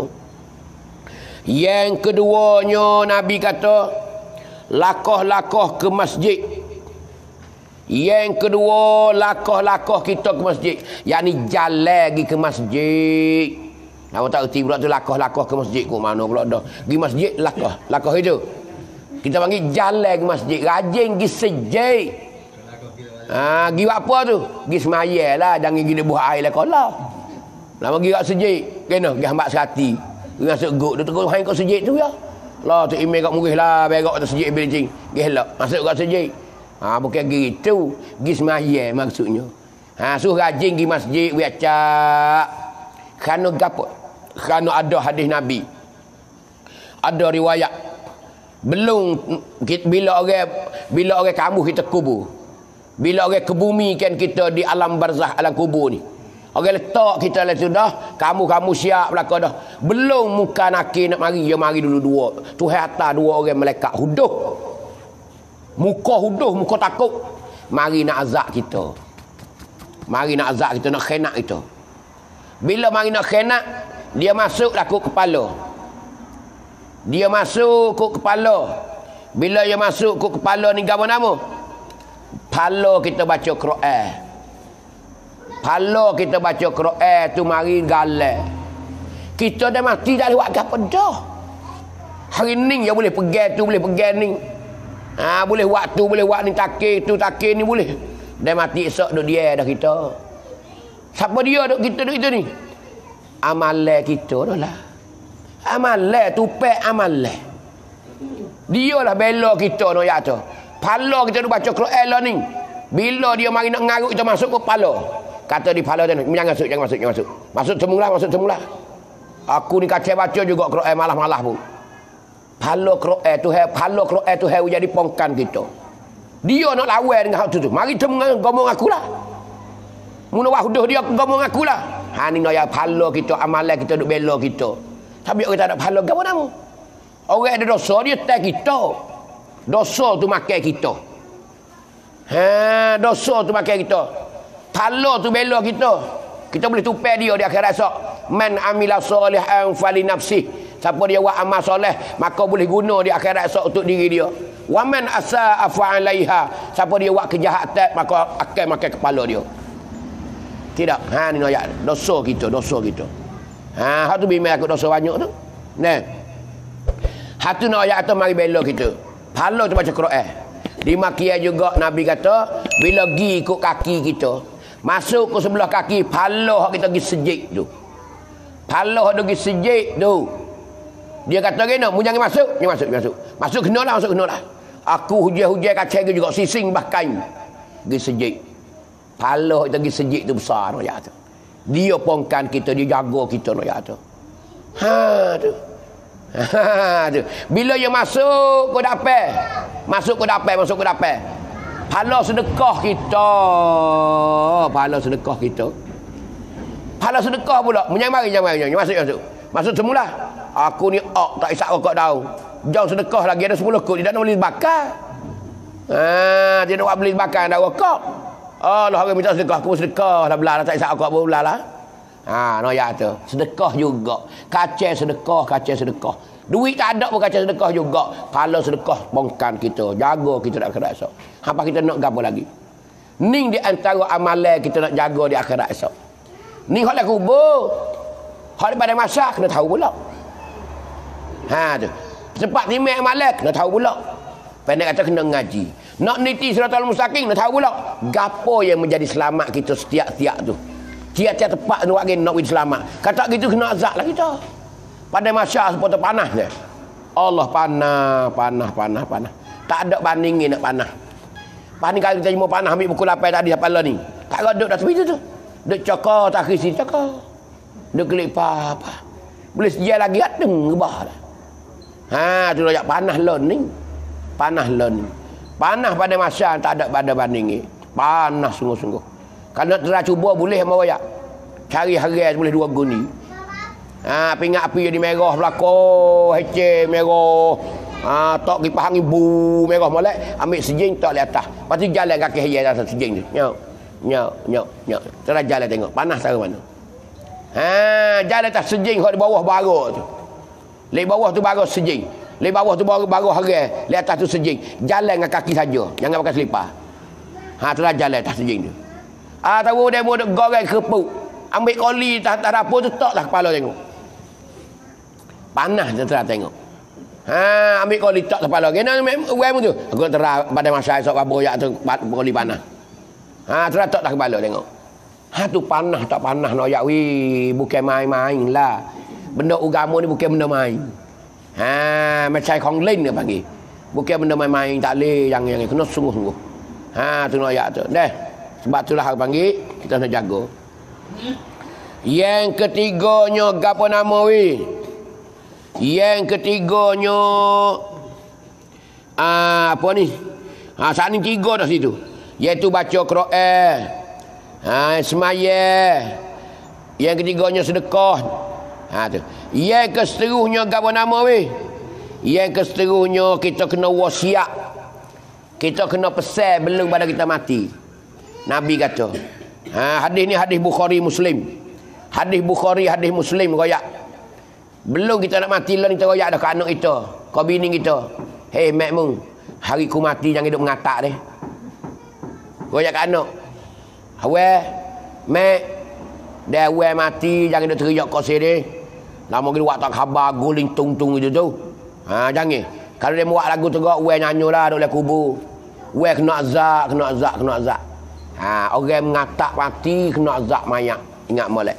Yang keduanya Nabi kata lakoh-lakoh ke masjid. Yang kedua, lakoh-lakoh kita ke masjid. Yang ni jalan lagi ke masjid. Nama tak erti pula tu lakoh-lakoh ke masjid. Kau mana pula dah. Pergi masjid, lakoh. Lakoh itu. Kita panggil jalan ke masjid. Rajin pergi sejid. Ha, pergi buat apa tu? Pergi semayal lah. Jangan pergi buah air lah kolah. Lama pergi kat sejid. Kena, pergi hambak serati. Pergi masuk guk. Dia tegur hang kat sejid tu ya. Lah, tu email kat murih lah. Berak kat sejid bincing. Pergi helak. Masuk kat sejid. Ha, bukan gitu. Pergi semayal maksudnya. Ha, suruh rajin pergi masjid. Biacak. Kerana gapo? Kerana ada hadis Nabi. Ada riwayat. Belum bila orang bila orang kamu kita kubur. Bila orang kebumikan kita di alam barzah, alam kubur ni. Orang letak kita lah sudah, kamu-kamu siap belaka dah. Belum muka nakir nak mari, dia mari dulu dua. Tuhan atas dua orang malaikat huduh. Muka huduh, muka takut. Mari nak azab kita. Mari nak azab kita, nak khenak kita. Bila mari nak khenak, dia masuk lah ke kepala. Dia masuk ke kepala. Bila dia masuk ke kepala ni apa nama? Pala kita baca Quran. Pala kita baca Quran tu mari galak. Kita dah mati dah lewat apa dah. Hari ni dia boleh pegang tu, boleh pegang ni. Ha, boleh waktu, boleh buat ni takir tu, takir ni boleh. Dah mati esok duk dia dah kita. Siapa dia duk kita duk itu ni? Amalan kita dah lah. Amalan tupek amalan. Dia lah bela kita no ya tu. Pala kita duk baca Quran lah ni. Bila dia mari nak ngaruk kita masuk ke pala. Kata di pala tu jangan masuk, jangan masuk, jangan masuk. Masuk semula, masuk semula. Aku ni kacau baca juga Quran malah-malah pun. Pala Quran tu hai, pala Quran tu hai jadi pongkan kita. Dia nak lawan dengan hak tu tu. Mari temu ngomong aku lah. Mula wahduh dia ngomong aku lah. Ha ni nak pala kita, amalan kita duk bela kita. Tapi orang tak ada pahala apa nama? Orang ada dosa dia tak kita. Dosa tu makan kita. Ha, dosa tu makan kita. Pahala tu bela kita. Kita boleh tupai dia di akhirat esok. Man amila solihan fali nafsih. Siapa dia buat amal soleh, maka boleh guna di akhirat esok untuk diri dia. Wa man asaa fa alaiha. Siapa dia buat kejahatan, maka akan makan kepala dia. Tidak. Ha ni ayat. Dosa kita, dosa kita. Ha, hak tu bimbang aku dosa banyak tu. Nah. Hak tu nak ayat tu mari bela kita. Pahala tu baca Quran. Di Makkiyah juga Nabi kata, bila gi ikut kaki kita, masuk ke sebelah kaki, pahala hak kita pergi sejid tu. Pahala hak pergi sejid tu. Dia kata kena, mu jangan masuk, jangan masuk, jangan masuk. Masuk kenalah, masuk kenalah. Aku hujan-hujan kacau juga sising bahkan pergi sejid. Pahala hak kita pergi sejid tu besar no ayat tu. Dia pongkan kita, dia jaga kita no ya tu. Ha tu. Ha tu. Bila dia masuk ke dapat, masuk ke dapat, masuk ke dapat. Pahala sedekah kita. Pahala sedekah kita. Pahala sedekah pula. Menyang mari, jangan mari, jangan masuk masuk. Masuk semula. Aku ni ok tak isap rokok tahu. Jauh sedekah lagi ada sepuluh kut, dia nak beli bakar. Ha, dia nak beli bakar dah rokok. Oh, lah orang minta sedekah, aku sedekah dah belah, tak isap aku apa belah lah. Ha, no ya tu. Sedekah juga. Kacau sedekah, kacau sedekah. Duit tak ada pun kacau sedekah juga. Pahala sedekah bongkan kita, jaga kita nak akhirat esok. Apa kita nak gapo lagi? Ni di antara amalan kita nak jaga di akhirat esok. Ni hak lah kubur. Hak daripada masa kena tahu pula. Ha tu. Sempat timbang amalan kena tahu pula. Pendek kata kena ngaji. Nak niti siratal mustaqim nak tahu pula gapo yang menjadi selamat kita setiap-tiap tu. Tiap-tiap tempat tu lagi nak wid selamat. Kata gitu kena azab lah kita. Pada masa seperti panas dia. Allah panah, panah, panah, panah. Tak ada bandingin nak panah. Panik kali kita jumpa panah ambil buku lapai tadi apa ni. Tak ada duduk dah tepi tu tu. Duk cakar tak kisi cakar. Duk kelip apa. Boleh sedia lagi adeng gebah dah. Ha tu nak panah lon ni. Panah lon ni. Panah pada masa tak ada pada banding ni. Panas sungguh-sungguh. Kalau nak cuba boleh sama royak. Cari hari boleh dua guni. Ha pingat api jadi merah belako, hece merah. Ha tok kipas angin bu merah molek, ambil sejing tok di atas. Lepas tu jalan kaki hayat atas sejing tu. Nyok. Nyok, nyok, nyok. Terus jalan tengok panas cara mana. Ha jalan atas sejing hok di bawah bara tu. Di bawah tu bara sejing. Di bawah tu baru baru hari, di atas tu sejing. Jalan dengan kaki saja, jangan pakai selipar. Ha telah jalan atas sejing tu. Ah tahu dia mau goreng kerupuk. Ambil koli tak tak dapur tu taklah kepala tengok. Panas dia telah tengok. Ha ambil koli tak kepala. Kena uai tu. Aku terah pada masa esok baboyak tu koli panas. Ha telah taklah kepala tengok. Ha tu panas tak panas nak yak wi bukan main-main lah. Benda agama ni bukan benda main. Ha macam kong lain dia panggil. Bukan benda main-main tak leh yang yang kena sungguh-sungguh. Ha tu nak yak tu. Dah. Sebab itulah aku panggil kita nak jaga. Yang ketiganya gapo nama wi? Yang ketiganya ah apa ni? Ha saat ni tiga dah situ. Iaitu baca Quran. Ha semaya. Yang ketiganya sedekah. Ha tu. Yang keseterusnya gapo nama wi? Yang keseterusnya kita kena wasiat. Kita kena pesan belum pada kita mati. Nabi kata, ha, hadis ni hadis Bukhari Muslim. Hadis Bukhari, hadis Muslim royak. Belum kita nak mati lah kita royak dah ke anak kita, ke bini kita. Hei mak mu, hari ku mati jangan hidup mengatak deh. Royak ke anak. Hawe, mak, dah hawe mati jangan hidup teriak kau sini. Lama kita buat tak khabar guling tung-tung itu tu. Ha, jangan. Kalau dia buat lagu tegak, hawe nyanyi lah duduk kubur. Hawe kena azab, kena azab, kena azab. Ha, orang mengatak mati kena azab mayat. Ingat molek.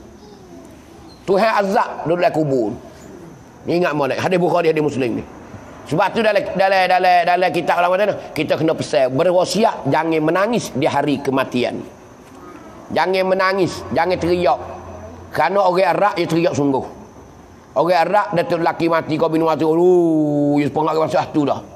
Tuhan azab duduk dalam kubur. Ingat molek. Hadis Bukhari, hadis Muslim ni. Sebab tu dalam dalam dalam dalam kitab ulama tu kita kena pesan berwasiat jangan menangis di hari kematian. Jangan menangis, jangan teriak. Kerana orang Arab dia teriak sungguh. Orang Arab datuk lelaki mati kau bini mati. Oh, dia sepengak masa tu dah.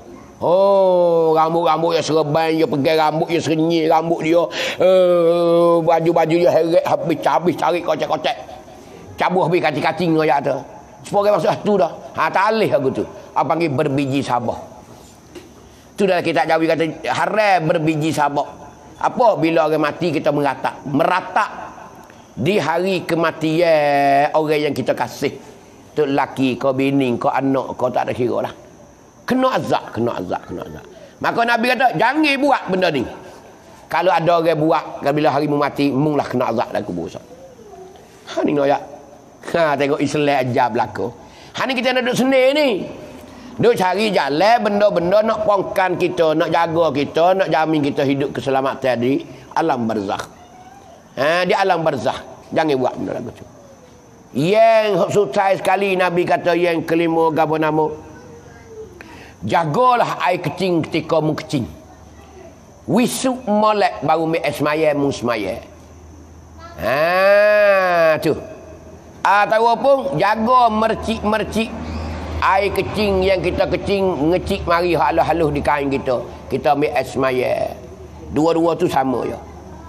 Oh, rambut-rambut yang serban, dia pegang rambut, dia serenyih rambut dia. Uh, baju-baju dia heret habis-habis cari kocek-kocek. Cabuh habis kacing-kacing ayat tu. Sebagai maksud tu dah. Ha tak alih aku tu. Apa panggil berbiji sabah. Tu dah kita Jawi kata haram berbiji sabah. Apa bila orang mati kita meratak, meratak di hari kematian orang yang kita kasih. Tu lelaki, kau bini, kau anak, kau tak ada kira lah. Kena azab, kena azab, kena azab. Maka Nabi kata, jangan buat benda ni. Kalau ada orang buat, bila hari mu mati, munglah kena azab dalam kubur. Ha ni nak ya. Ha tengok Islam ajar berlaku. Ha ni kita nak duduk sendiri ni. Duk cari jalan benda-benda nak pongkan kita, nak jaga kita, nak jamin kita hidup keselamatan di alam barzakh. Ha di alam barzakh. Jangan buat benda lagu tu. Yang susah sekali Nabi kata yang kelima gapo nama? Jagalah air kecing ketika mu kecing. Wisuk molek baru mi esmaya mu semaya. Ha tu. Ah tahu apa? Jaga mercik-mercik air kecing yang kita kecing ngecik mari halus-halus di kain kita. Kita ambil esmaya. Dua-dua tu sama ya.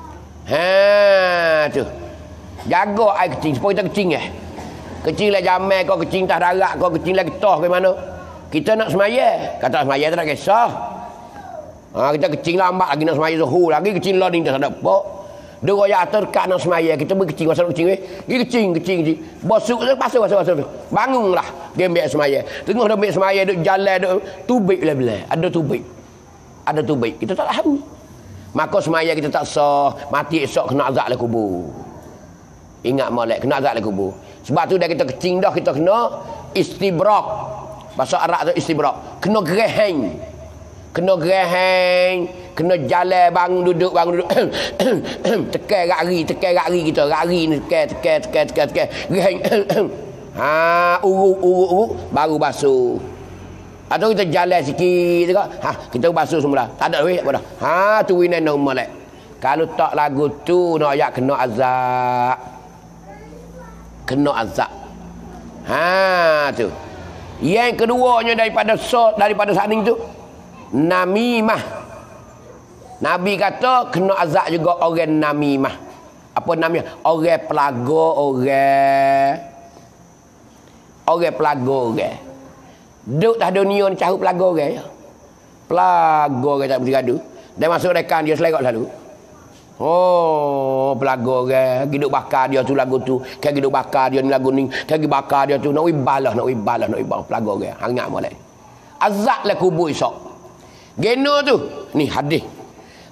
Ha tu. Jaga air kecing supaya kita kecing eh. Kecing lah jamai kau kecing tak darat kau kecing lah getah ke mana? Kita nak semaya. Kata semaya tak nak kisah. Ha, kita kecing lambat lagi nak semaya zuhur. Lagi kecing loading tak ada apa. Dia royak terkat nak semaya. Kita pergi kecing. Masa nak kecing weh. Pergi kecing, kecing, kecing. Bosuk tu pasal, pasal, pasal. Bangunlah. Dia ambil semaya. Tengok dia ambil semaya. Duk jalan. Duk tubik belah-belah. Ada tubik. Ada tubik. Kita tak tahu. Maka semaya kita tak sah. Mati esok kena azab lah kubur. Ingat molek. Kena azab lah kubur. Sebab tu dah kita kecing dah. Kita kena istibrak. Bahasa Arab tu istibrak. Kena gereheng. Kena gereheng. Kena jalan bangun duduk, bangun duduk. Tekan rari, tekan rari kita. Rari ni tekan, tekan, tekan, tekan, tekan. Gereheng. Ha, uruk, uruk, uruk. Baru basuh. Atau kita jalan sikit. Ha, kita basuh semula. Tak ada weh, apa dah. Ha, tu winan nak molek. Kalau tak lagu tu, nak ayat kena azab. Kena azab. Ha, tu. Yang keduanya daripada so, daripada saning tu namimah. Nabi kata kena azab juga orang namimah. Apa namanya? Orang pelaga orang. Orang pelaga orang. Duk dah dunia ni cahut pelaga orang ya. Pelaga orang tak boleh gaduh. Dia masuk rekan dia selerak selalu. Oh, pelaga orang, hidup bakar dia tu lagu tu, kan hidup bakar dia ni lagu ni, kan bakar dia tu nak ibalah, nak ibalah, nak ibalah pelaga orang. Hangat molek. Azab lah kubur esok. Geno tu, ni hadis.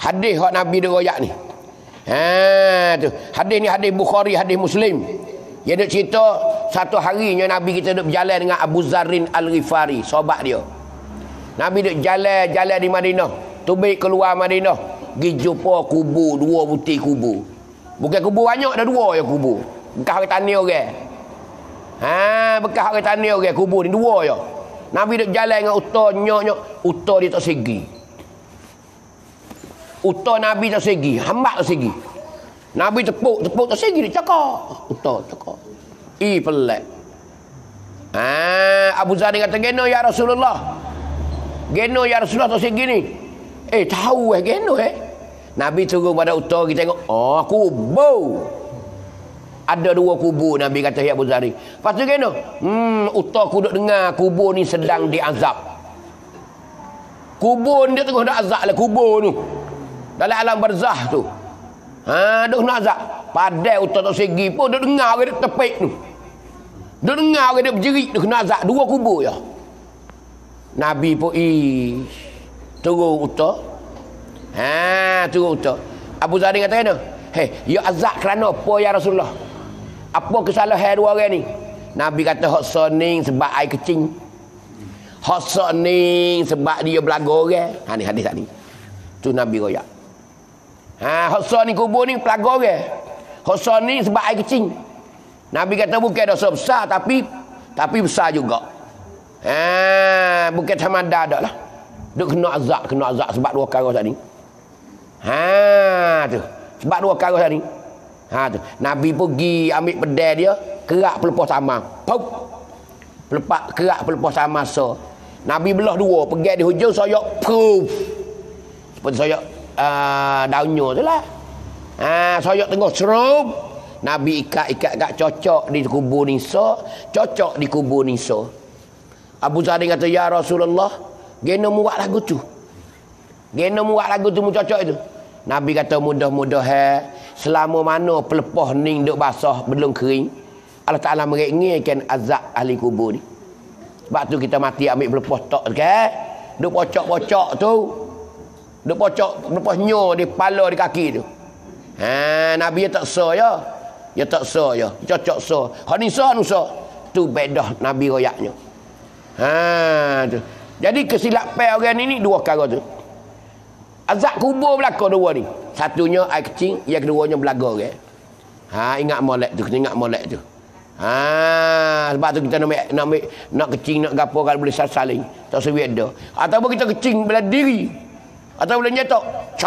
Hadis hak Nabi dia royak ni. Ha tu. Hadis ni hadis Bukhari, hadis Muslim. Dia duk cerita satu harinya Nabi kita duk berjalan dengan Abu Zarrin Al-Ghifari, sahabat dia. Nabi duk jalan-jalan di Madinah. Tubik keluar Madinah, pergi jumpa kubur, dua butir kubur. Bukan kubur banyak, dah dua je kubur. Bekas orang tani orang. Ha, bekas orang tani orang kubur ni dua je. Nabi duk jalan dengan uta nyok-nyok, uta dia tak segi. Uta Nabi tak segi, hamba tak segi. Nabi tepuk, tepuk tak segi, dia cakap. Uta cakap. I pelik. Ha, Abu Zarri kata, "Geno ya Rasulullah." Geno ya Rasulullah tak segi ni. Eh, tahu eh geno eh. Nabi turun pada uta, kita tengok, oh kubur. Ada dua kubur, Nabi kata ya Abu Zarri. Lepas tu geno, hmm, uta aku duk dengar kubur ni sedang diazab. Kubur dia tengah dak azab lah kubur tu. Dalam alam barzah tu. Ha, duk nak azab. Padai uta tak segi pun duk dengar orang duk tepik tu. Duk dengar orang duk berjerit duk kena azab dua kubur ya. Nabi pun ish turun uta. Ha, turun uta. Abu Zarri kata kena, "Hei, ya azab kerana apa ya Rasulullah? Apa kesalahan dua orang ni?" Nabi kata, "Hak soning sebab air kecing. Hak soning sebab dia belaga orang." Ha ni hadis tadi. Tu Nabi royak. Ha, hak soning kubur ni belaga orang. Hak soning sebab air kecing. Nabi kata bukan dosa besar tapi tapi besar juga. Ha, bukan sama ada dak lah. Duk kena azab, kena azab sebab dua perkara tadi. Ha tu. Sebab dua perkara tadi. Ha tu. Nabi pergi ambil pedai dia, kerak pelepah sama. Pop. Pelepak kerak pelepah sama so. Nabi belah dua, pergi di hujung soyak puf. Seperti soyak uh, daunnya tu lah. Ha, soyak tengah serup. Nabi ikat-ikat kat cocok di kubur Nisa, cocok di kubur Nisa. Abu Zarri kata, "Ya Rasulullah, gena muat lagu tu. Gena muat lagu tu mu cocok itu." Nabi kata, "Mudah-mudahan selama mana pelepah ning duk basah belum kering, Allah Taala meringinkan azab ahli kubur ni." Sebab tu kita mati ambil pelepah tok kan. Duk pocok-pocok tu. Duk pocok pelepah nyo di kepala di kaki tu. Ha, Nabi tak sah ya. Ya tak sah ya. Cocok sah. Hak ni sah nu sah. Tu bedah Nabi royaknya. Ha tu. Jadi kesilapan orang ni, ni dua perkara tu. Azab kubur berlaku dua ni. Satunya air kecing, yang keduanya belaga orang. Ha, ingat molek tu, kita ingat molek tu. Ha, sebab tu kita nak nak nak, nak kecing nak gapo kalau boleh saling. Tak sewi dah. Ataupun kita kecing bela diri. Atau boleh nyetok.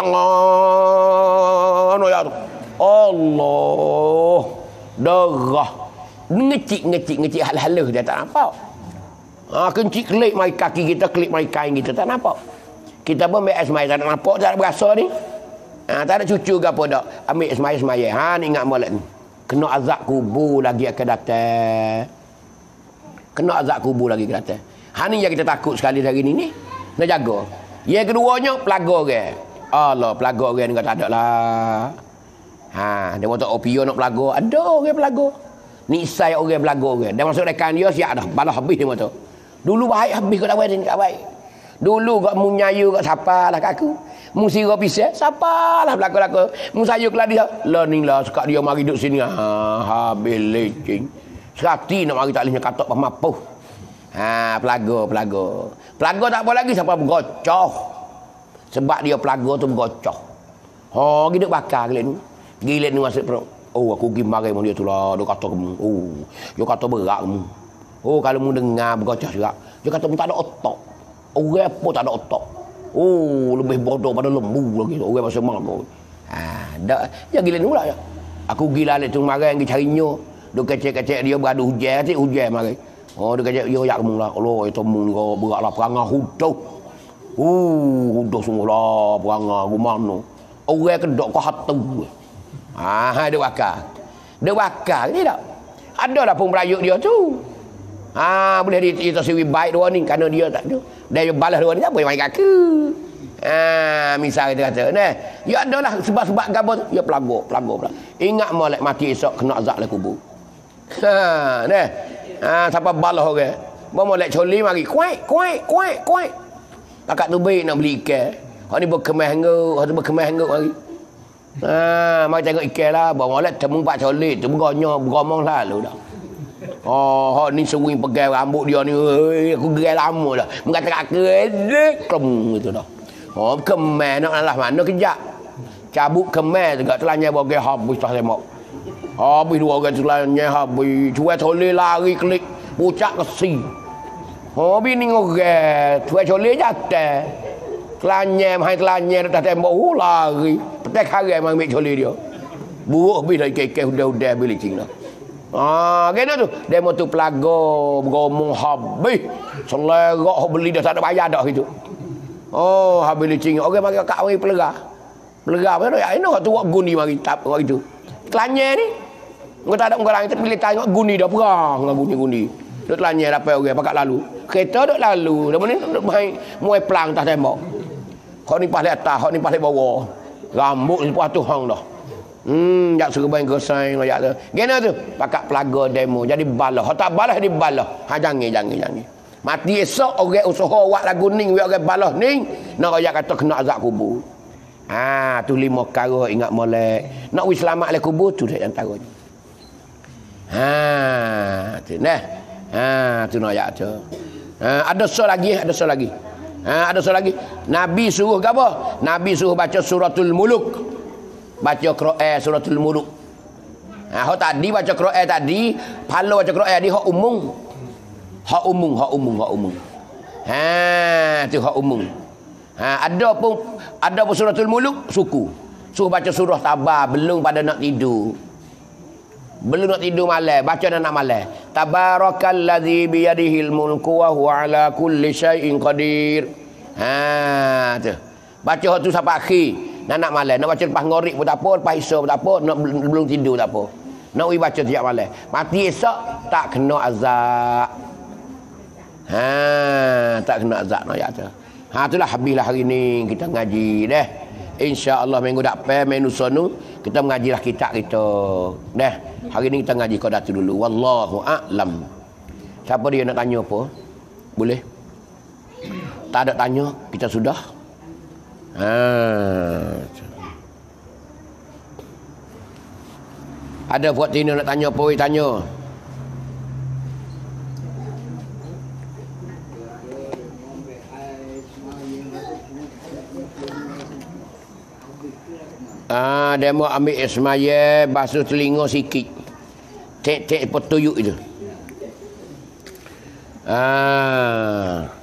Cangan ya tu. Allah. Darah. Ngecik-ngecik-ngecik hal-hal dia tak nampak. Ha, kencik kelip mai kaki kita, kelip mai kain kita, tak nampak. Kita pun ambil esmai, tak nampak, tak ada berasa ni. Ha, tak ada cucu ke apa tak. Ambil esmai-esmai. Ha, ni ingat molek ni. Kena azab kubur lagi akan datang. Kena azab kubur lagi akan datang. Ha, ni yang kita takut sekali hari ni ni. Nak jaga. Yang keduanya, pelaga orang. Allah, pelaga orang ni tak ada lah. Ha, dia kata opio nak pelaga. Ada orang pelaga. Ni isai orang pelaga orang. Dia masuk rekan dia, siap dah. Balas habis dia kata. Dulu baik habis kat awal ni kat baik. Dulu kat mu nyayu kat siapa lah kat aku. Mu sira pisah, siapa lah belaka-belaka. Mu sayu kelah dia. Lah ni lah sekat dia mari duduk sini. Ha, habis lecing. Serati nak mari tak bolehnya katok pemapuh. Ha, pelaga, pelaga. Pelaga tak apa lagi siapa bergocoh. Sebab dia pelaga tu bergocoh. Ha, pergi duk bakar gilet ni. Gilet ni masuk perut. Oh, aku pergi mari dengan dia tu lah. Dia kata kamu. Oh, dia kata berat kamu. Oh, kalau mu dengar bergocoh juga. Dia kata mu tak ada otak. Orang apa tak ada otak. Oh, lebih bodoh pada lembu lagi. Orang macam mana. Ha, dak. Ya gilet ni pula ya. Aku gila lek tu mari pergi carinya. Dia kecek-kecek dia beradu hujan, atik hujan mari. Oh, dia kecek dia yak kamu lah. Allah, itu mu ni kau berat lah perangai huduh. Uh, huduh sungguh lah perangai ku mana. Orang kedok kau hatu. Ah, dia bakar. Dia bakar ni tak? Ada lah pun berayuk dia tu. Ah, boleh dia, dia tersiwi baik dua ni kerana dia tak ada. Dia balas dua ni tak boleh main kaki. Ah, misal kita kata, nah, ya adalah sebab-sebab gapo tu, ya pelaga, pelaga pula. Ingat molek mati esok kena azab le kubur. Ha, nah. Ah, siapa balas orang. Mau molek coli mari, kuat, kuat, kuat, kuat. Kakak tu baik nak beli ikan. Hak ni berkemah hanguk, hak tu berkemah hanguk mari. Ha, mai tengok ikan lah, bawa molek temu pak colit tu bergonyo, bergomong lalu dah. Oh, hak ni sering pegang rambut dia ni, oi, aku gerai lama dah. Mengatakan kedek klem gitu dah. Oh, kemah nak lah mana kejap. Cabut kemah juga telanya bagai habis tak tembak. Habis dua orang telanya habis, cuai colit lari klik, pucak kesi. Habis ni ngorek, cuai colit jatuh. Telanya mai telanya dah tembak uh, lari. Petek hari mai ambil colit dia. Buruk habis dah ikan-ikan udah-udah bila cing dah. Ah, kena tu. Demo tu pelago, bergomong habis. Selerok beli dah tak ada bayar dah gitu. Oh, habis licing. Orang mari kat mari pelerah. Pelerah apa ya? Ini orang tu buat guni mari tap orang itu. Kelanya ni. Engko tak ada orang lain tapi tengok guni dah perang dengan guni-guni. Duk telanya dapat orang pakak lalu. Kereta duk lalu. Dah ni duk mai muai pelang tak tembok. Hak ni pas atas, hak ni pas bawah. Rambut ni pas tu hang dah. Hmm, jak serban kesaing royak tu. Gena tu, pakak pelaga demo. Jadi balah. Hak tak balah di balah. Ha jangan jangan jangan. Mati esok orang usaha buat lagu ning, orang balah ning, nak royak kata kena azab kubur. Ha, tu lima perkara ingat molek. Nak wi selamat le kubur tu dak antaranya. Ha, tu nah. Ha, tu nak royak tu. Ha, ada so lagi, ada so lagi. Ha, ada so lagi. Nabi suruh apa? Nabi suruh baca suratul muluk. Baca Quran suratul muluk. Ha, hak tadi baca Quran tadi, pahala baca Quran tadi hak umum. Hak umum, hak umum, hak umum. Ha, tu hak umum. Ha, ada pun ada pun suratul muluk suku. Suruh baca surah Tabar belum pada nak tidur. Belum nak tidur malam, baca dan nak malam. Tabarakalladzi biyadihil mulku wa huwa ala kulli syai'in qadir. Ha, tu. Baca hak tu sampai akhir. Nak nak malam, nak baca lepas ngorek pun tak apa, lepas isya pun tak apa, nak belum tidur tak apa. Nak pergi baca tiap malam. Mati esok tak kena azab. Ha, tak kena azab nak ayat tu. Ha, itulah habislah hari ni kita ngaji dah. Insya-Allah minggu depan minggu sonu kita mengajilah kitab kita. Dah. Hari ni kita ngaji qadatu dulu. Wallahu a'lam. Siapa dia nak tanya apa? Boleh? Tak ada tanya, kita sudah. Ha. Ada buat tina nak tanya apa? Tanya. Ah, dia mau ambil ismaya basuh telinga sikit. Tek-tek petuyuk itu. Ah.